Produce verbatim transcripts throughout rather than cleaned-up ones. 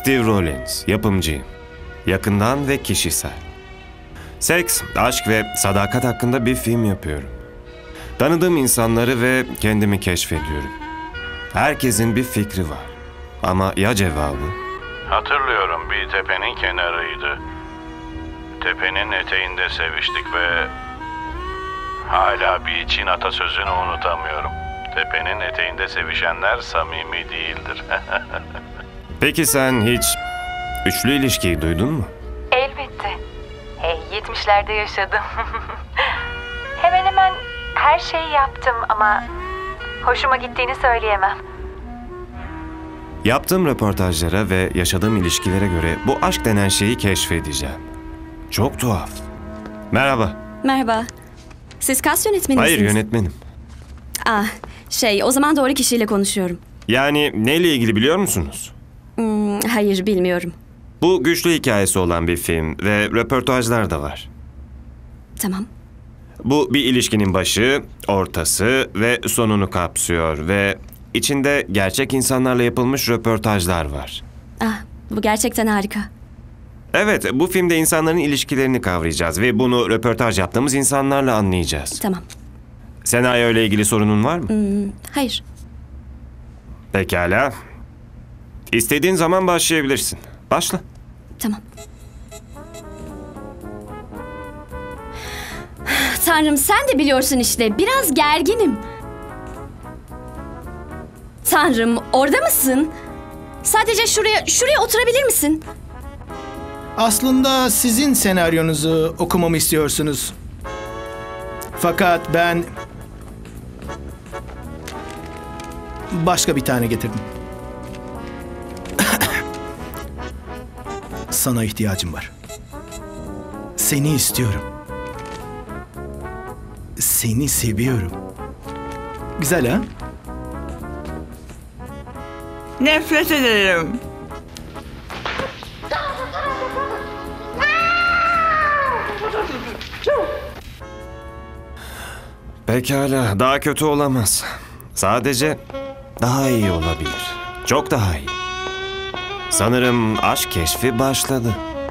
Steve Rollins, yapımcıyım. Yakından ve kişisel. Seks, aşk ve sadakat hakkında bir film yapıyorum. Tanıdığım insanları ve kendimi keşfediyorum. Herkesin bir fikri var. Ama ya cevabı? Hatırlıyorum, bir tepenin kenarıydı. Tepenin eteğinde seviştik ve hala bir Çin atasözünü unutamıyorum. Tepenin eteğinde sevişenler samimi değildir. Peki sen hiç üçlü ilişkiyi duydun mu? Elbette. Hey, yetmişlerde yaşadım. Hemen hemen her şeyi yaptım ama hoşuma gittiğini söyleyemem. Yaptığım röportajlara ve yaşadığım ilişkilere göre bu aşk denen şeyi keşfedeceğim. Çok tuhaf. Merhaba. Merhaba. Siz kas yönetmeni misiniz? Hayır, yönetmenim. Ah, şey, o zaman doğru kişiyle konuşuyorum. Yani neyle ilgili biliyor musunuz? Hmm, hayır, bilmiyorum. Bu güçlü hikayesi olan bir film ve röportajlar da var. Tamam. Bu bir ilişkinin başı, ortası ve sonunu kapsıyor ve içinde gerçek insanlarla yapılmış röportajlar var. Ah, bu gerçekten harika. Evet, bu filmde insanların ilişkilerini kavrayacağız ve bunu röportaj yaptığımız insanlarla anlayacağız. Tamam. Senaryo ile ilgili sorunun var mı? Hmm, hayır. Pekala. İstediğin zaman başlayabilirsin. Başla. Tamam. Tanrım, sen de biliyorsun işte, biraz gerginim. Tanrım, orada mısın? Sadece şuraya, şuraya oturabilir misin? Aslında sizin senaryonuzu okumamı istiyorsunuz. Fakat ben başka bir tane getirdim. Sana ihtiyacım var. Seni istiyorum. Seni seviyorum. Güzel ha? Nefret ederim. Pekala, daha kötü olamaz. Sadece daha iyi olabilir. Çok daha iyi. Sanırım aşk keşfi başladı.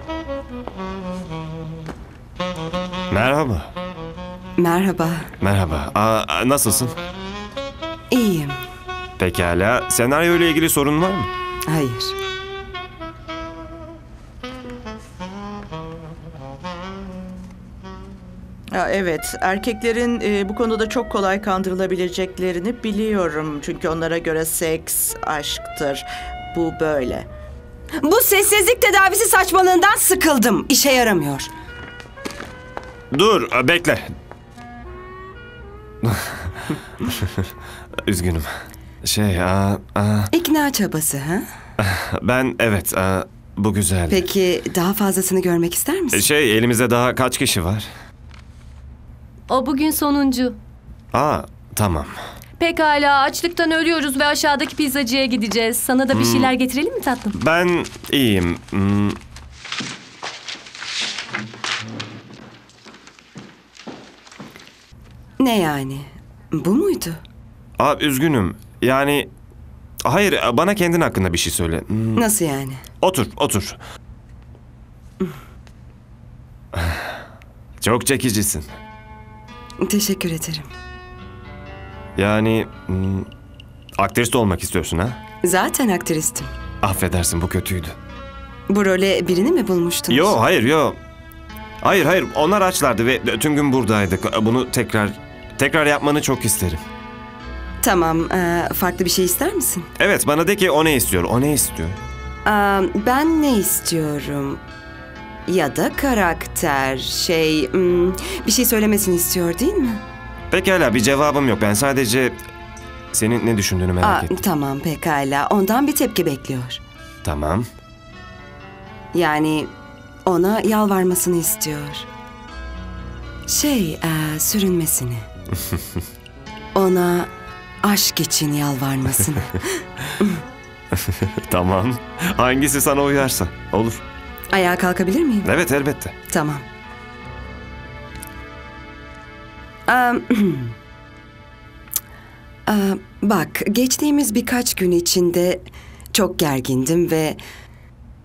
Merhaba. Merhaba. Merhaba. Aa, nasılsın? İyiyim. Pekala, senaryo ile ilgili sorun var mı? Hayır. Ya evet, erkeklerin e, bu konuda çok kolay kandırılabileceklerini biliyorum. Çünkü onlara göre seks aşktır. Bu böyle. Bu sessizlik tedavisi saçmalığından sıkıldım. İşe yaramıyor. Dur, bekle. Üzgünüm. Şey, aa, aa, İkna çabası ha? ben evet, aa, bu güzel. Peki daha fazlasını görmek ister misin? Şey, elimizde daha kaç kişi var? O bugün sonuncu. Aa, tamam. Pekala, açlıktan ölüyoruz ve aşağıdaki pizzacıya gideceğiz. Sana da bir şeyler getirelim mi tatlım? Ben iyiyim. Hmm. Ne yani? Bu muydu? Aa, üzgünüm. Yani, hayır, bana kendin hakkında bir şey söyle. Hmm. Nasıl yani? Otur, otur. Çok çekicisin. Teşekkür ederim. Yani, hmm, aktris de olmak istiyorsun ha? Zaten aktristim. Affedersin, bu kötüydü. Bu role birini mi bulmuştunuz? Yo, hayır, yo. Hayır, hayır, onlar açlardı ve tüm gün buradaydık. Bunu tekrar, tekrar yapmanı çok isterim. Tamam, ee, farklı bir şey ister misin? Evet, bana de ki o ne istiyor, o ne istiyor? Aa, ben ne istiyorum? Ya da karakter, şey, hmm, bir şey söylemesini istiyor değil mi? Pekala, bir cevabım yok. Ben sadece senin ne düşündüğünü merak Aa, ettim. tamam, pekala. Ondan bir tepki bekliyor. Tamam. Yani ona yalvarmasını istiyor. Şey, ee, sürünmesini. Ona aşk için yalvarmasını. Tamam. Hangisi sana uyarsa. Olur. Ayağa kalkabilir miyim? Evet, elbette. Tamam. Aa, bak, geçtiğimiz birkaç gün içinde çok gergindim ve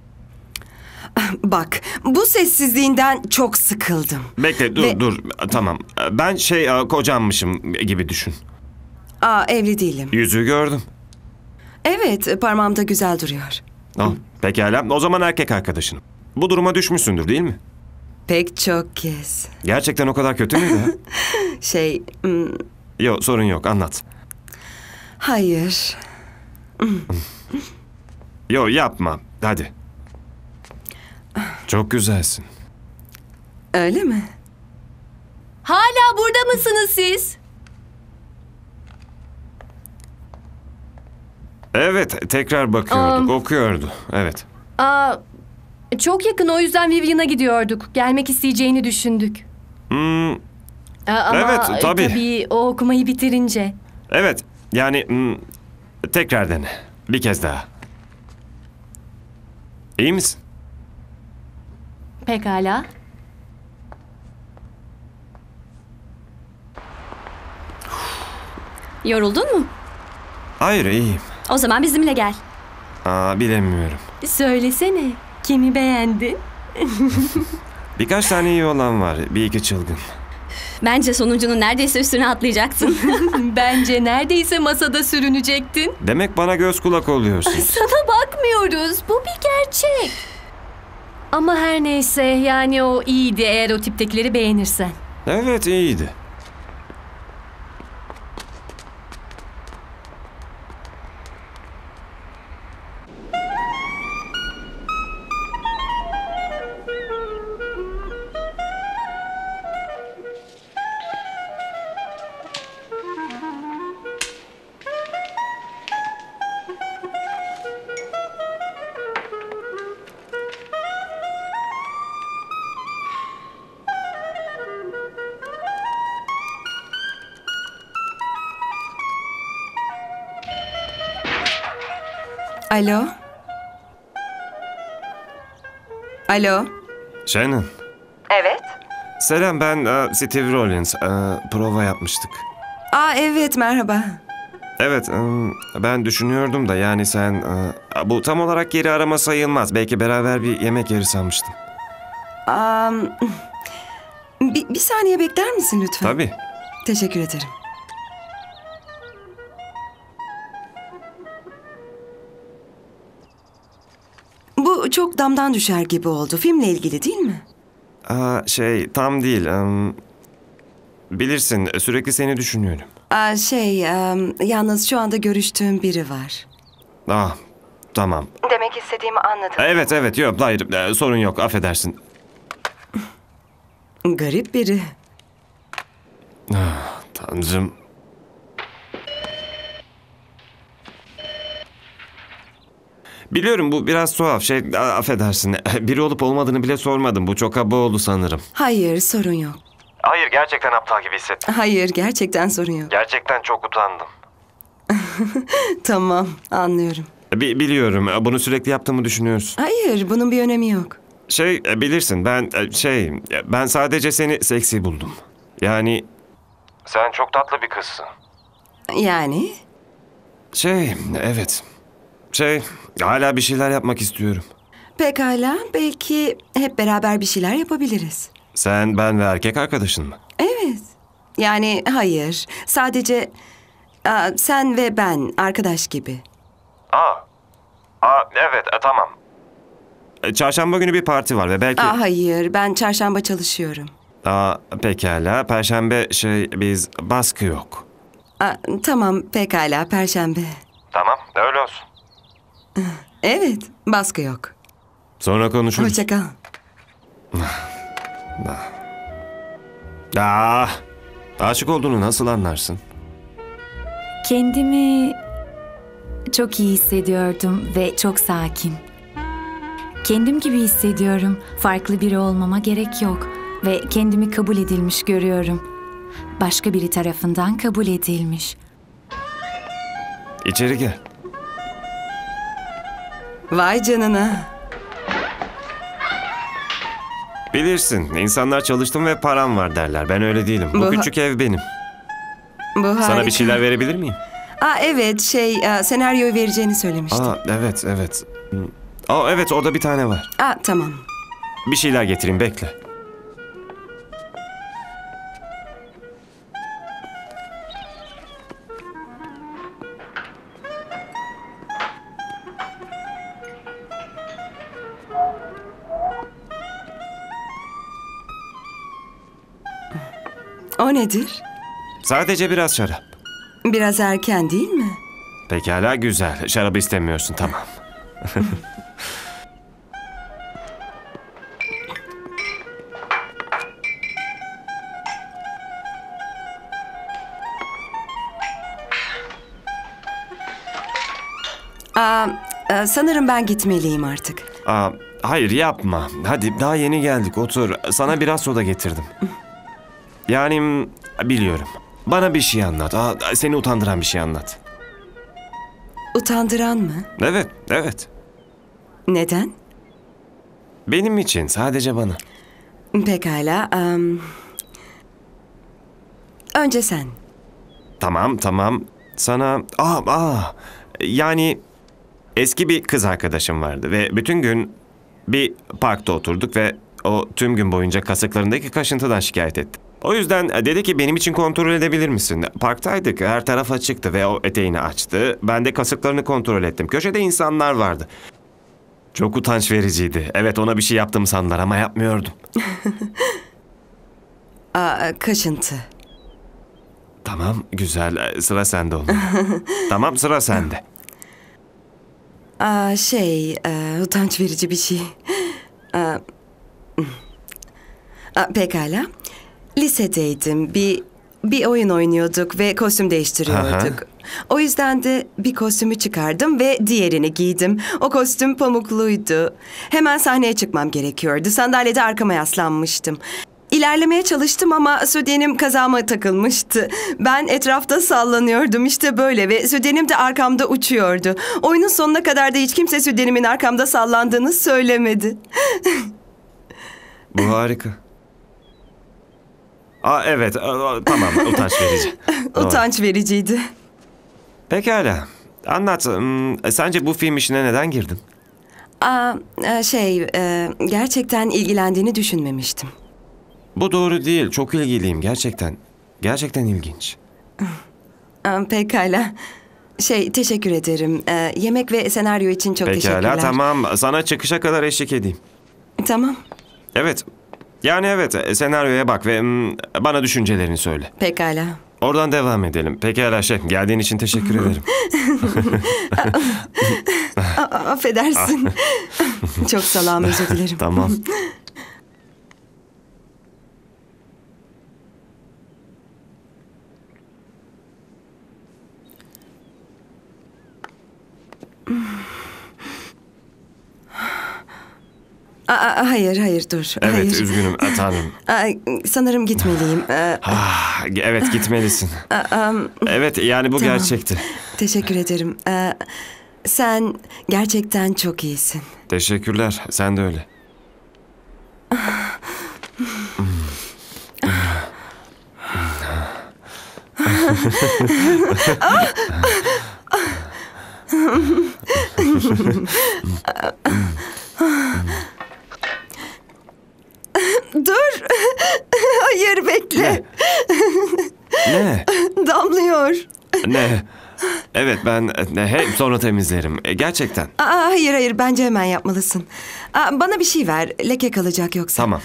Bak, bu sessizliğinden çok sıkıldım. Bekle dur Ve- dur tamam. Ben şey e, kocanmışım gibi düşün. Aa, evli değilim. Yüzüğü gördüm. Evet, parmağımda güzel duruyor. Al pekala o zaman erkek arkadaşınım. Bu duruma düşmüşsündür değil mi? Pek çok kez. Gerçekten o kadar kötü müydü? ha? Şey, hmm, Yok sorun yok anlat. hayır. Yok yapma hadi. Çok güzelsin. Öyle mi? Hala burada mısınız siz? Evet tekrar bakıyorduk Am. okuyordu evet. Aa, çok yakın, o yüzden Vivian'a gidiyorduk. Gelmek isteyeceğini düşündük. Hmm, Aa, ama Evet, e, tabii. tabii o okumayı bitirince. evet yani hmm, tekrar dene bir kez daha. İyi misin? Pekala. Yoruldun mu? Hayır iyiyim. O zaman bizimle gel. Aa, bilemiyorum. Söylesene, kimi beğendin? Birkaç tane iyi olan var bir iki çılgın. Bence sonuncunun neredeyse üstüne atlayacaksın. Bence neredeyse masada sürünecektin. Demek bana göz kulak oluyorsun. Sana bakmıyoruz, bu bir gerçek. Ama her neyse, yani o iyiydi eğer o tiptekileri beğenirsen. Evet iyiydi. Alo? Alo? Shannon. Evet. Selam ben e, Steve Rollins. E, prova yapmıştık. Aa, evet, merhaba. Evet e, ben düşünüyordum da yani sen e, bu tam olarak geri arama sayılmaz. Belki beraber bir yemek yeri sanmıştım. Aa, bir, bir saniye bekler misin lütfen? Tabii. Teşekkür ederim. Bu çok damdan düşer gibi oldu. Filmle ilgili değil mi? Aa, şey tam değil. e, bilirsin sürekli seni düşünüyorum. Aa, şey, em, yalnız şu anda görüştüğüm biri var. Ah tamam. Demek istediğimi anladın. Evet evet yok hayır e, sorun yok affedersin. Garip biri. Tanrım. Biliyorum bu biraz tuhaf şey a- affedersin. Biri olup olmadığını bile sormadım. Bu çok kaba oldu sanırım. Hayır, sorun yok. Hayır gerçekten aptal gibi hissettim. Hayır, gerçekten sorun yok. Gerçekten çok utandım. Tamam, anlıyorum. Bi- biliyorum bunu sürekli yaptığımı düşünüyorsun. Hayır, bunun bir önemi yok. Şey e, bilirsin ben e, şey e, ben sadece seni seksi buldum. Yani sen çok tatlı bir kızsın. Yani? Şey evet. Şey hala bir şeyler yapmak istiyorum. Pekala, belki hep beraber bir şeyler yapabiliriz. Sen, ben ve erkek arkadaşın mı? Evet. Yani hayır, sadece aa, sen ve ben arkadaş gibi. Aa. Aa evet e, tamam. E, Çarşamba günü bir parti var ve belki... Aa, hayır, ben çarşamba çalışıyorum. Aa, pekala. Perşembe şey biz baskı yok. Aa, tamam, pekala, perşembe. Tamam öyle olsun. Evet, baskı yok. Sonra konuşuruz. Hoşça kal. Aa, aşık olduğunu nasıl anlarsın? Kendimi çok iyi hissediyordum ve çok sakin. Kendim gibi hissediyorum. Farklı biri olmama gerek yok ve kendimi kabul edilmiş görüyorum. Başka biri tarafından kabul edilmiş. İçeri gel. Vay canına. Bilirsin insanlar çalıştım ve param var derler. Ben öyle değilim. Bu, Bu ha- küçük ev benim. Bu harika. Sana bir şeyler verebilir miyim? Aa, evet, şey, aa, senaryoyu vereceğini söylemiştin. Aa evet evet. Aa, evet orada bir tane var. Aa, tamam. Bir şeyler getireyim, bekle. O nedir? Sadece biraz şarap. Biraz erken değil mi? Pekala, güzel. Şarabı istemiyorsun, tamam. Aa, e, sanırım ben gitmeliyim artık. Aa, hayır yapma. Hadi daha yeni geldik, otur. Sana biraz soda getirdim. Yani m, biliyorum. Bana bir şey anlat. Aa, seni utandıran bir şey anlat. Utandıran mı? Evet, evet. Neden? Benim için, sadece bana. Pekala. am, önce sen. Tamam, tamam. Sana... Aa, aa. Yani eski bir kız arkadaşım vardı ve bütün gün bir parkta oturduk ve o tüm gün boyunca kasıklarındaki kaşıntıdan şikayet etti. O yüzden dedi ki benim için kontrol edebilir misin? Parktaydık, her taraf açıktı ve o eteğini açtı. Ben de kasıklarını kontrol ettim. Köşede insanlar vardı. Çok utanç vericiydi. Evet, ona bir şey yaptım sandılar ama yapmıyordum. Aa, kaşıntı. Tamam, güzel. Sıra sende oğlum. Tamam, sıra sende. Aa, şey, e, utanç verici bir şey. Aa, aa, pekala. Lisedeydim. Bir bir oyun oynuyorduk ve kostüm değiştiriyorduk. Aha. O yüzden de bir kostümü çıkardım ve diğerini giydim. O kostüm pamukluydu. Hemen sahneye çıkmam gerekiyordu. Sandalyede arkama yaslanmıştım. İlerlemeye çalıştım ama sütyenim kazağıma takılmıştı. Ben etrafta sallanıyordum işte böyle ve sütyenim de arkamda uçuyordu. Oyunun sonuna kadar da hiç kimse sütyenimin arkamda sallandığını söylemedi. Bu harika. Aa, evet, aa, tamam, utanç verici. Doğru. Utanç vericiydi. Pekala. Anlat. hmm, Sence bu film işine neden girdin? Aa, e, şey, e, gerçekten ilgilendiğini düşünmemiştim. Bu doğru değil. Çok ilgiliyim gerçekten. Gerçekten ilginç. Aa, pekala. Şey, teşekkür ederim. E, yemek ve senaryo için çok teşekkürler. Pekala, tamam. Sana çıkışa kadar eşlik edeyim. Tamam. Evet. Yani evet, senaryoya bak ve hmm, bana düşüncelerini söyle. Pekala. Oradan devam edelim. Pekala şef, geldiğin için teşekkür ederim. A- affedersin. Çok salam, özür dilerim. Tamam. Aa, hayır, hayır, dur. Evet, hayır. üzgünüm. Aa, Tanrım. Aa, sanırım gitmeliyim. Aa, Ah, evet, gitmelisin. am, Evet, yani bu Tamam. gerçekti. teşekkür ederim. Aa, sen gerçekten çok iyisin. Teşekkürler. Sen de öyle. Dur. Hayır, bekle. Ne? Damlıyor. Ne? Evet, ben ne, hep sonra temizlerim. E, gerçekten. Aa, hayır, hayır, bence hemen yapmalısın. Aa, bana bir şey ver. Leke kalacak yoksa. Tamam.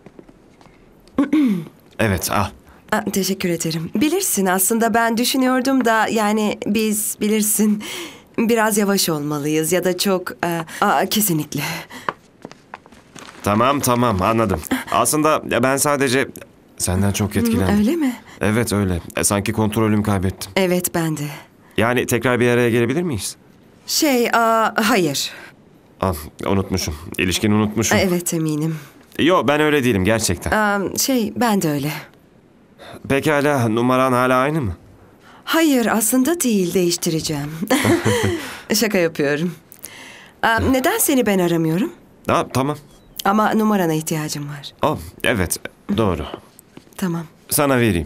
Evet, al. Aa, teşekkür ederim. Bilirsin, aslında ben düşünüyordum da yani biz bilirsin biraz yavaş olmalıyız ya da çok e, aa, kesinlikle. Tamam, tamam, anladım. Aslında ben sadece senden çok etkilendim. Öyle mi? Evet, öyle. E, sanki kontrolümü kaybettim. Evet, ben de. Yani tekrar bir araya gelebilir miyiz? Şey, aa, hayır. Ah, unutmuşum. İlişkini unutmuşum. Aa, evet, eminim. Yo, ben öyle değilim gerçekten. Aa, şey, ben de öyle. Pekala, numaran hala aynı mı? Hayır, aslında değil, değiştireceğim. Şaka yapıyorum. Aa, neden seni ben aramıyorum? Ha, tamam. Ama numarana ihtiyacım var. Oh, evet, doğru. Tamam. Sana vereyim.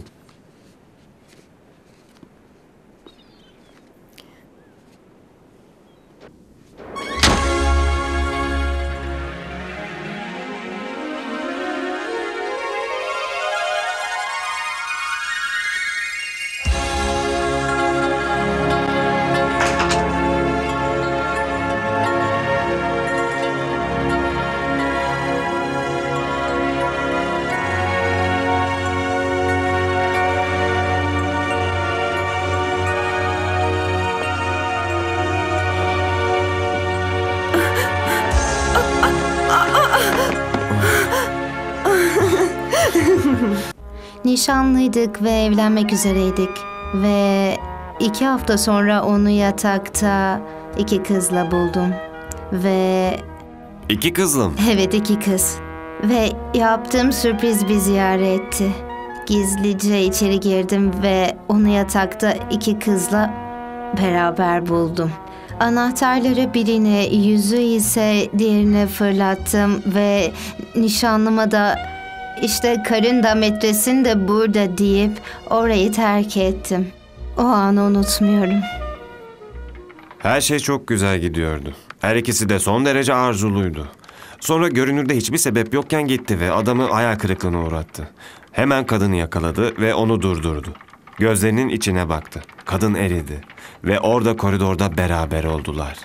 Nişanlıydık ve evlenmek üzereydik. Ve iki hafta sonra onu yatakta iki kızla buldum. Ve İki kızla mı? evet, iki kız. Ve yaptığım sürpriz bir ziyaretti. Gizlice içeri girdim ve onu yatakta iki kızla beraber buldum. Anahtarları birine, yüzü ise diğerine fırlattım ve nişanlıma da işte karın da metresin de burada deyip orayı terk ettim. O anı unutmuyorum. Her şey çok güzel gidiyordu. Her ikisi de son derece arzuluydu. Sonra görünürde hiçbir sebep yokken gitti ve adamı hayal kırıklığına uğrattı. Hemen kadını yakaladı ve onu durdurdu. Gözlerinin içine baktı. Kadın eridi ve orada koridorda beraber oldular.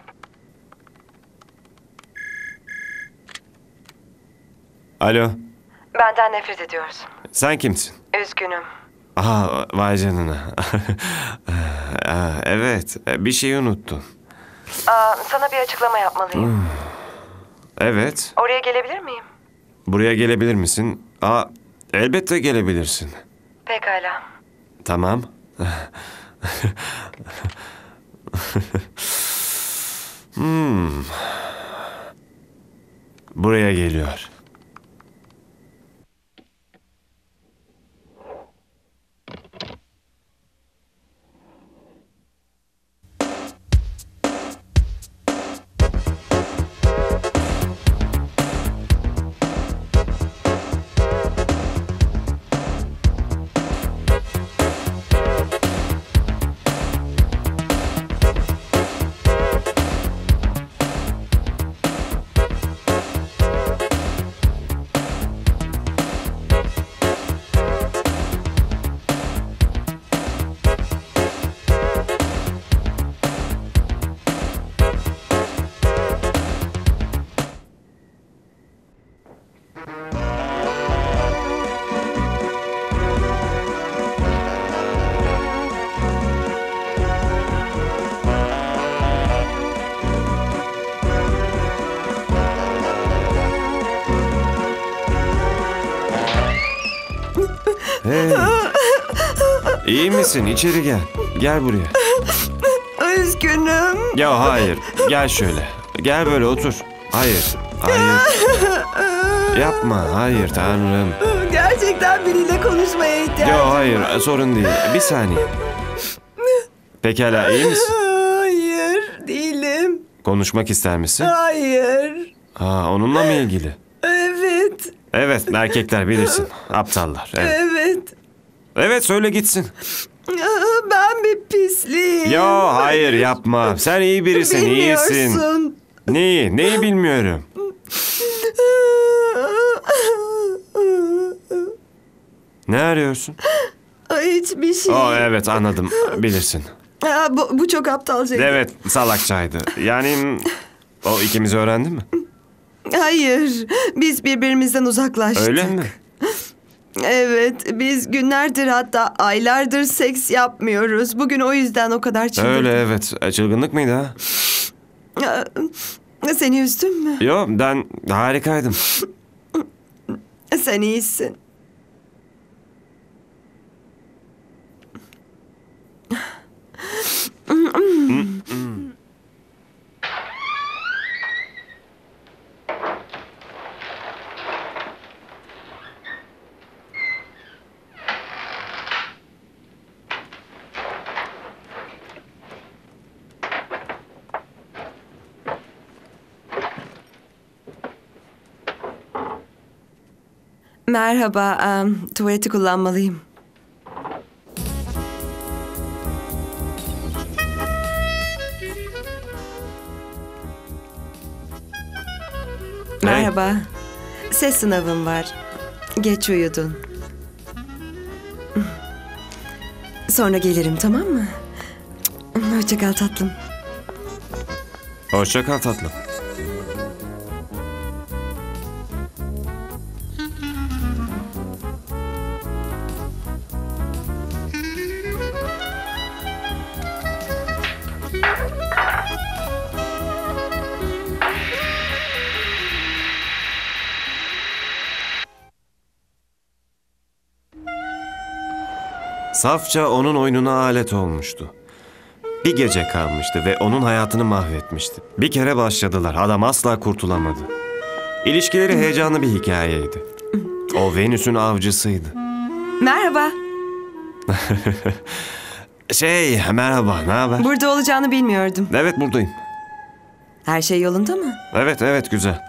Alo, Benden nefret ediyorsun. sen kimsin? Üzgünüm. Aa, vay canına. Aa, evet, bir şeyi unuttun. Aa, sana bir açıklama yapmalıyım. Evet, Oraya gelebilir miyim? buraya gelebilir misin? Aa, elbette gelebilirsin. Pekala. Tamam. hmm. Buraya geliyor. Hey. İyi misin? İçeri gel. Gel buraya. Üzgünüm. Ya hayır. Gel şöyle. Gel böyle otur. Hayır. Hayır. Yapma. Hayır Tanrım. Gerçekten biriyle konuşmaya ihtiyacım Ya var. hayır. Sorun değil. Bir saniye. Pekala iyi misin? Hayır, değilim. Konuşmak ister misin? Hayır. Ha, onunla mı ilgili? Evet, Evet, erkekler bilirsin. Aptallar. Evet. evet. Evet, söyle gitsin. Ben bir pisliyim. Ya hayır yapma. Sen iyi birisin, iyisin. Bilmiyorsun. Neyi? Neyi bilmiyorum. Ne arıyorsun? Hiçbir şey. Aa, evet anladım. Bilirsin. Aa, bu, bu çok aptalca. Evet, salakçaydı. Yani o ikimizi öğrendi mi? Hayır, biz birbirimizden uzaklaştık. Öyle mi? Evet, biz günlerdir hatta aylardır seks yapmıyoruz. Bugün o yüzden o kadar çılgın. Öyle evet. E, Çılgınlık mıydı ha? Seni üzdüm mü? Yo, ben harikaydım. Sen iyisin. Merhaba, um, tuvaleti kullanmalıyım. Merhaba. Ses sınavım var. Geç uyudun. Sonra gelirim, tamam mı? Hoşça kal tatlım. Hoşça kal tatlım. Safça onun oyununa alet olmuştu. Bir gece kalmıştı ve onun hayatını mahvetmişti. Bir kere başladılar. Adam asla kurtulamadı. İlişkileri heyecanlı bir hikayeydi. O Venüs'ün avcısıydı. Merhaba. Şey, merhaba, ne haber? Burada olacağını bilmiyordum. Evet, buradayım. Her şey yolunda mı? Evet, evet, güzel.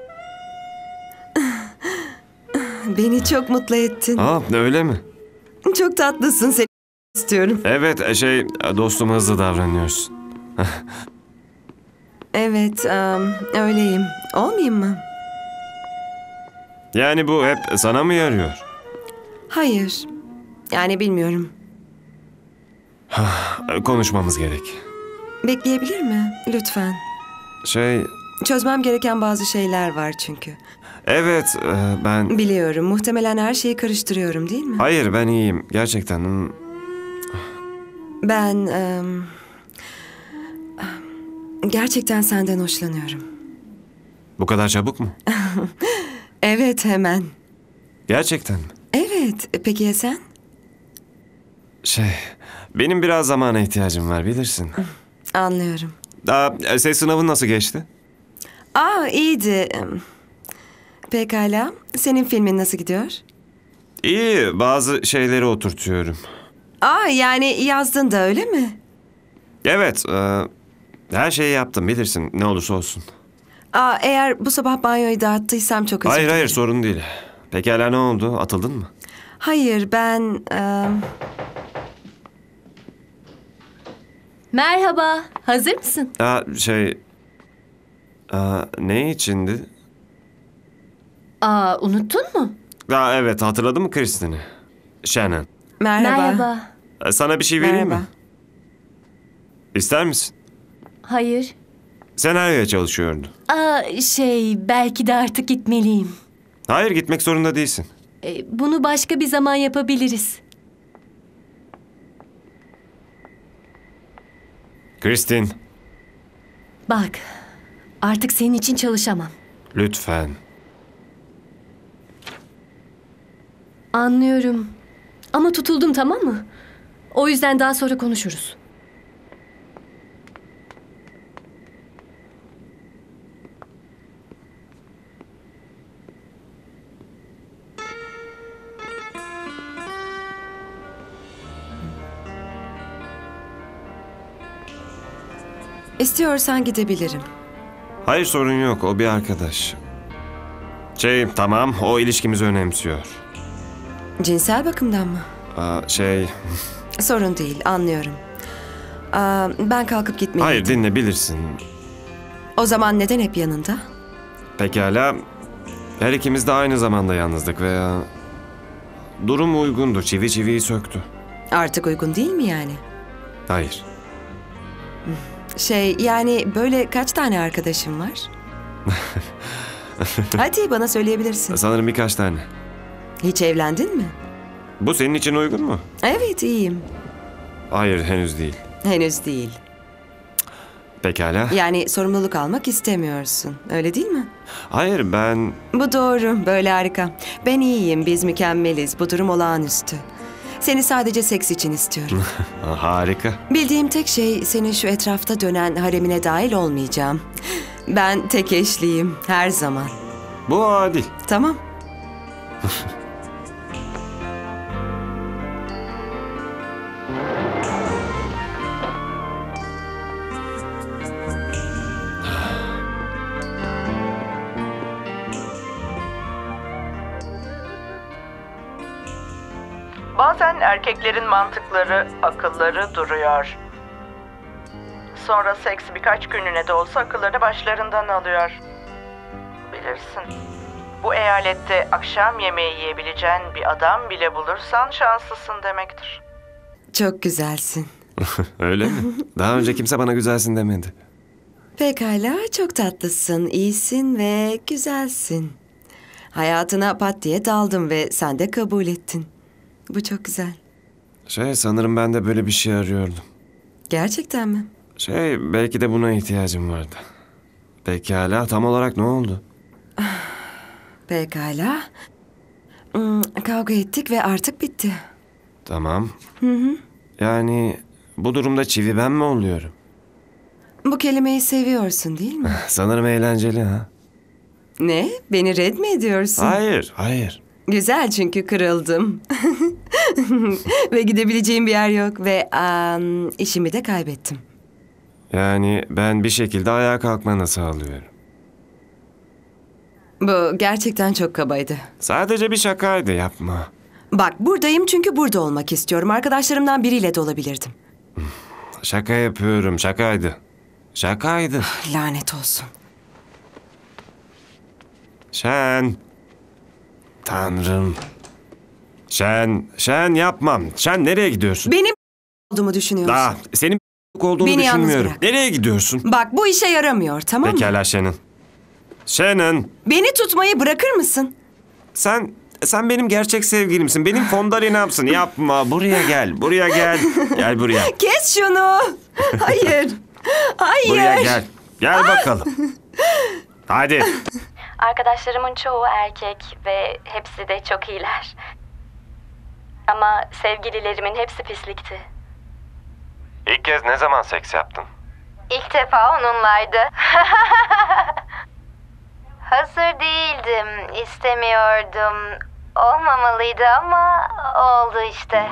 Beni çok mutlu ettin. Aa, öyle mi? Çok tatlısın, seni istiyorum. Evet, şey, dostum hızlı davranıyorsun. Evet, um, öyleyim. Olmayayım mı? Yani bu hep sana mı yarıyor? Hayır. Yani bilmiyorum. Konuşmamız gerek. Bekleyebilir mi? Lütfen. Şey, Çözmem gereken bazı şeyler var çünkü. evet, e, ben... Biliyorum, muhtemelen her şeyi karıştırıyorum değil mi? Hayır, ben iyiyim. Gerçekten. Hmm. Ben... um, gerçekten senden hoşlanıyorum. Bu kadar çabuk mu? Evet, hemen. Gerçekten mi? Evet, peki ya sen? Şey, benim biraz zamana ihtiyacım var, bilirsin. Anlıyorum. Daha ses sınavın nasıl geçti? Aa, iyiydi. Pekala, senin filmin nasıl gidiyor? İyi, bazı şeyleri oturtuyorum. Aa, yani yazdın da öyle mi? Evet, e, her şeyi yaptım, bilirsin, ne olursa olsun. Aa, eğer bu sabah banyoyu dağıttıysam çok özür Hayır, dilerim. hayır, sorun değil. Pekala, ne oldu? Atıldın mı? Hayır, ben... em, Merhaba, hazır mısın? Aa, şey... Aa, ne içindi? Aa, unuttun mu? Aa, evet, hatırladın mı Kristin'i? Shannon. merhaba. Merhaba. E, Sana bir şey vereyim Merhaba. mi? İster misin? Hayır. Senaryoya çalışıyordu. Aa, şey, belki de artık gitmeliyim. Hayır, gitmek zorunda değilsin. E, bunu başka bir zaman yapabiliriz. Kristin, Bak, artık senin için çalışamam. lütfen. Anlıyorum. Ama tutuldum, tamam mı? O yüzden daha sonra konuşuruz. İstiyorsan gidebilirim. Hayır, sorun yok, o bir arkadaş. Şey, tamam, o ilişkimizi önemsiyor. Cinsel bakımdan mı? Aa, şey... Sorun değil, anlıyorum. Aa, ben kalkıp gitmeliyim. Hayır, dinle, bilirsin. O zaman neden hep yanında? Pekala, her ikimiz de aynı zamanda yalnızdık ve... Durum uygundu, çivi çiviyi söktü. Artık uygun değil mi yani? Hayır. Şey, yani böyle kaç tane arkadaşın var? Hadi bana söyleyebilirsin. Sanırım birkaç tane. Hiç evlendin mi? Bu senin için uygun mu? Evet, iyiyim. Hayır, henüz değil. Henüz değil. Pekala. Yani sorumluluk almak istemiyorsun. Öyle değil mi? Hayır, ben... Bu doğru. Böyle harika. Ben iyiyim. Biz mükemmeliz. Bu durum olağanüstü. Seni sadece seks için istiyorum. Harika. Bildiğim tek şey senin şu etrafta dönen haremine dahil olmayacağım. Ben tek eşliyim. Her zaman. Bu adil. Tamam. Bazen erkeklerin mantıkları, akılları duruyor. Sonra seks birkaç günlüğüne de olsa akılları başlarından alıyor. Bilirsin. Bu eyalette akşam yemeği yiyebileceğin bir adam bile bulursan şanslısın demektir. Çok güzelsin. Öyle mi? Daha önce kimse bana güzelsin demedi. Pekala, çok tatlısın, iyisin ve güzelsin. Hayatına pat diye daldım ve sen de kabul ettin. Bu çok güzel. Şey, sanırım ben de böyle bir şey arıyordum. Gerçekten mi? Şey, belki de buna ihtiyacım vardı. Pekala, tam olarak ne oldu? Pekala. Hmm, kavga ettik ve artık bitti. Tamam. Yani bu durumda çivi ben mi oluyorum? Bu kelimeyi seviyorsun değil mi? Sanırım eğlenceli ha. Ne? Beni red mi ediyorsun? Hayır, hayır. Güzel çünkü kırıldım. Ve gidebileceğim bir yer yok ve am, işimi de kaybettim. Yani ben bir şekilde ayağa kalkmanı sağlıyorum. Bu gerçekten çok kabaydı. Sadece bir şakaydı, yapma. Bak buradayım çünkü burada olmak istiyorum. Arkadaşlarımdan biriyle de olabilirdim. Şaka yapıyorum, şakaydı. Şakaydı. Lanet olsun. Şen. Tanrım. Şen, Şen yapmam. Şen nereye gidiyorsun? Benim olduğumu düşünüyorsun. Aa, senin olduğunu Beni yalnız düşünmüyorum. bırak. Nereye gidiyorsun? Bak bu işe yaramıyor, tamam mı? Pekala Shannon. Shannon, Beni tutmayı bırakır mısın? sen sen benim gerçek sevgilimsin. Benim fondalinamsın. Yapma. Buraya gel. Buraya gel. Gel buraya. Kes şunu. Hayır. Hayır. Buraya gel. Gel bakalım. Hadi. Arkadaşlarımın çoğu erkek ve hepsi de çok iyiler. Ama sevgililerimin hepsi pislikti. İlk kez ne zaman seks yaptın? İlk defa onunlaydı. Hazır değildim, istemiyordum. Olmamalıydı ama oldu işte.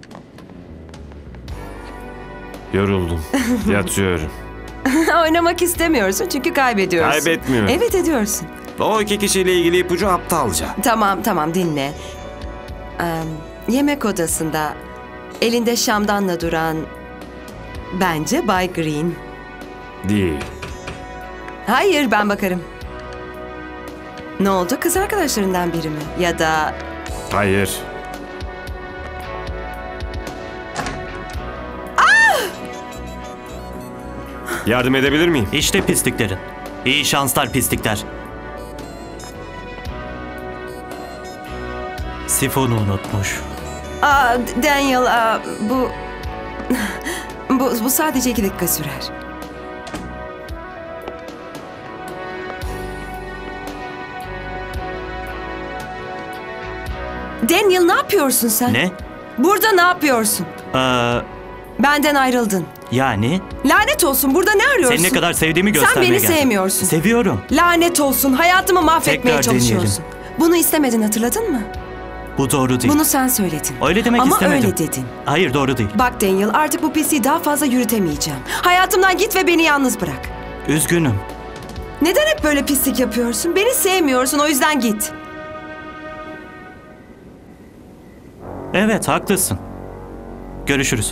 Yoruldum. Yatıyorum. Oynamak istemiyorsun çünkü kaybediyorsun. Kaybetmiyorum. Evet ediyorsun. O iki kişiyle ilgili ipucu aptalca. Tamam tamam dinle. Ee, yemek odasında elinde şamdanla duran bence Bay Green. Değil. Hayır ben bakarım. Ne oldu, kız arkadaşlarından biri mi? Ya da Hayır. Yardım edebilir miyim? İşte pisliklerin. İyi şanslar pislikler. Sifonu unutmuş. Aa, Daniel aa, bu, bu bu sadece iki dakika sürer. Daniel ne yapıyorsun sen? Ne? Burada ne yapıyorsun? Ee, Benden ayrıldın. yani Lanet olsun, burada ne arıyorsun? seni ne kadar sevdiğimi Sen göstermeye beni geldim. sevmiyorsun. Seviyorum. Lanet olsun, hayatımı mahvetmeye Tekrar çalışıyorsun. Bunu istemedin, hatırladın mı? Bu doğru değil. Bunu sen söyledin. Öyle demek Ama istemedim. öyle dedin. Hayır doğru değil. Bak Daniel, artık bu pisliği daha fazla yürütemeyeceğim. Hayatımdan git ve beni yalnız bırak. Üzgünüm. Neden hep böyle pislik yapıyorsun? Beni sevmiyorsun, o yüzden git. Evet haklısın. Görüşürüz.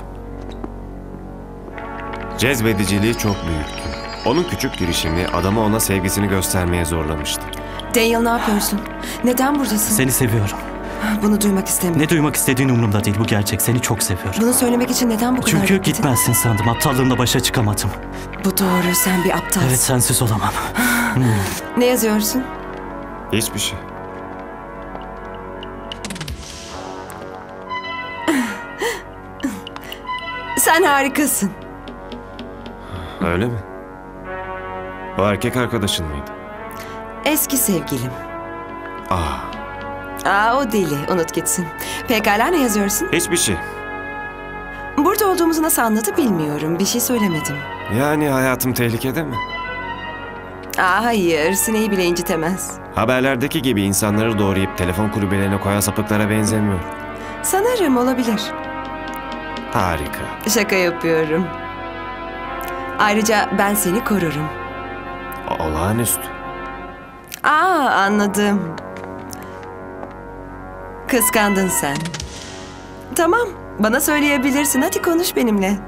Cezbediciliği çok büyüktü. Onun küçük girişimi adamı ona sevgisini göstermeye zorlamıştı. Daniel ne yapıyorsun? Neden buradasın? Seni seviyorum. Bunu duymak istemiyorum. Ne duymak istediğin umurumda değil. Bu gerçek. Seni çok seviyorum. Bunu söylemek için neden bu kadar Çünkü bekledin? gitmezsin sandım. Aptallığımla başa çıkamadım. Bu doğru, sen bir aptalsın. Evet sensiz olamam. Hmm. Ne yazıyorsun? Hiçbir şey. Sen harikasın. Öyle mi? O erkek arkadaşın mıydı? Eski sevgilim. Aa, Aa, o deli, unut gitsin. Pekala, ne yazıyorsun? hiçbir şey. Burada olduğumuzu nasıl anladı bilmiyorum. Bir şey söylemedim. Yani hayatım tehlikede mi? Aa, hayır, sineği bile incitemez. Haberlerdeki gibi insanları doğrayıp telefon kulübelerine koyan sapıklara benzemiyor. Sanırım olabilir. Harika. Şaka yapıyorum. Ayrıca ben seni korurum. O- Olağanüstü. Aa, anladım. Kıskandın sen. Tamam, bana söyleyebilirsin. Hadi konuş benimle.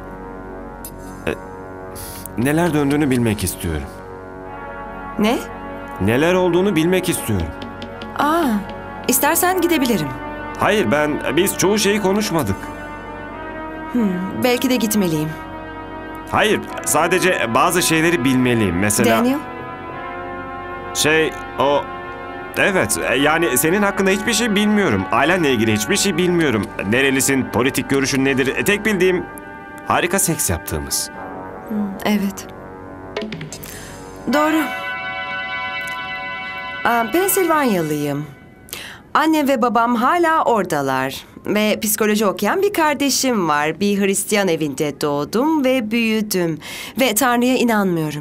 Neler döndüğünü bilmek istiyorum. Ne? Neler olduğunu bilmek istiyorum. Aa, istersen gidebilirim. Hayır ben, biz çoğu şeyi konuşmadık. Hmm, belki de gitmeliyim. Hayır, sadece bazı şeyleri bilmeliyim. Mesela Daniel, şey, o... Evet, yani senin hakkında hiçbir şey bilmiyorum. Ailenle ilgili hiçbir şey bilmiyorum. Nerelisin, politik görüşün nedir? Tek bildiğim harika seks yaptığımız. evet. Doğru. Aa, Pensilvanyalıyım. Annem ve babam hala oradalar. ve psikoloji okuyan bir kardeşim var. Bir Hristiyan evinde doğdum ve büyüdüm. Ve Tanrı'ya inanmıyorum.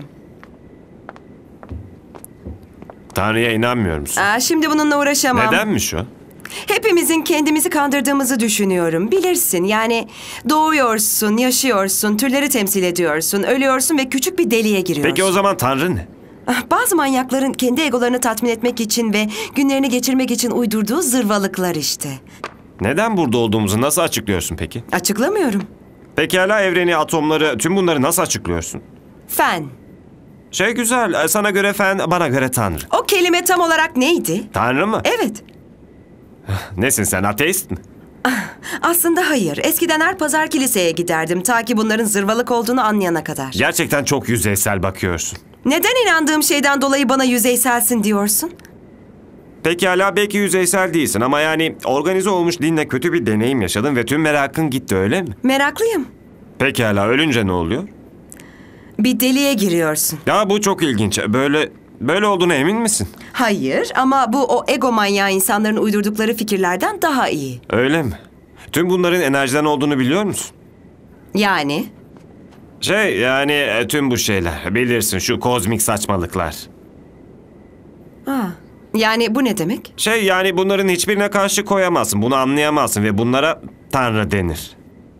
Tanrı'ya inanmıyor musun? Aa, şimdi bununla uğraşamam. Nedenmiş o? Hepimizin kendimizi kandırdığımızı düşünüyorum. Bilirsin, yani doğuyorsun, yaşıyorsun, türleri temsil ediyorsun, ölüyorsun ve küçük bir deliğe giriyorsun. Peki o zaman Tanrı ne? Bazı manyakların kendi egolarını tatmin etmek için ve günlerini geçirmek için uydurduğu zırvalıklar işte. Neden burada olduğumuzu nasıl açıklıyorsun peki? Açıklamıyorum. Pekala evreni, atomları, tüm bunları nasıl açıklıyorsun? Fen. Şey güzel, sana göre fen, bana göre Tanrı. O kelime tam olarak neydi? Tanrı mı? Evet. Nesin sen, ateist mi? Aslında hayır. Eskiden her pazar kiliseye giderdim ta ki bunların zırvalık olduğunu anlayana kadar. Gerçekten çok yüzeysel bakıyorsun. Neden inandığım şeyden dolayı bana yüzeyselsin diyorsun? Pekala belki yüzeysel değilsin ama yani organize olmuş dinle kötü bir deneyim yaşadın ve tüm merakın gitti, öyle mi? Meraklıyım. Pekala ölünce ne oluyor? Bir deliğe giriyorsun. Ya bu çok ilginç. Böyle böyle olduğuna emin misin? Hayır ama bu o ego manyağı insanların uydurdukları fikirlerden daha iyi. Öyle mi? Tüm bunların enerjiden olduğunu biliyor musun? Yani? Şey yani e, tüm bu şeyler bilirsin, şu kozmik saçmalıklar. Ha. Yani bu ne demek? Şey yani bunların hiçbirine karşı koyamazsın, bunu anlayamazsın ve bunlara Tanrı denir.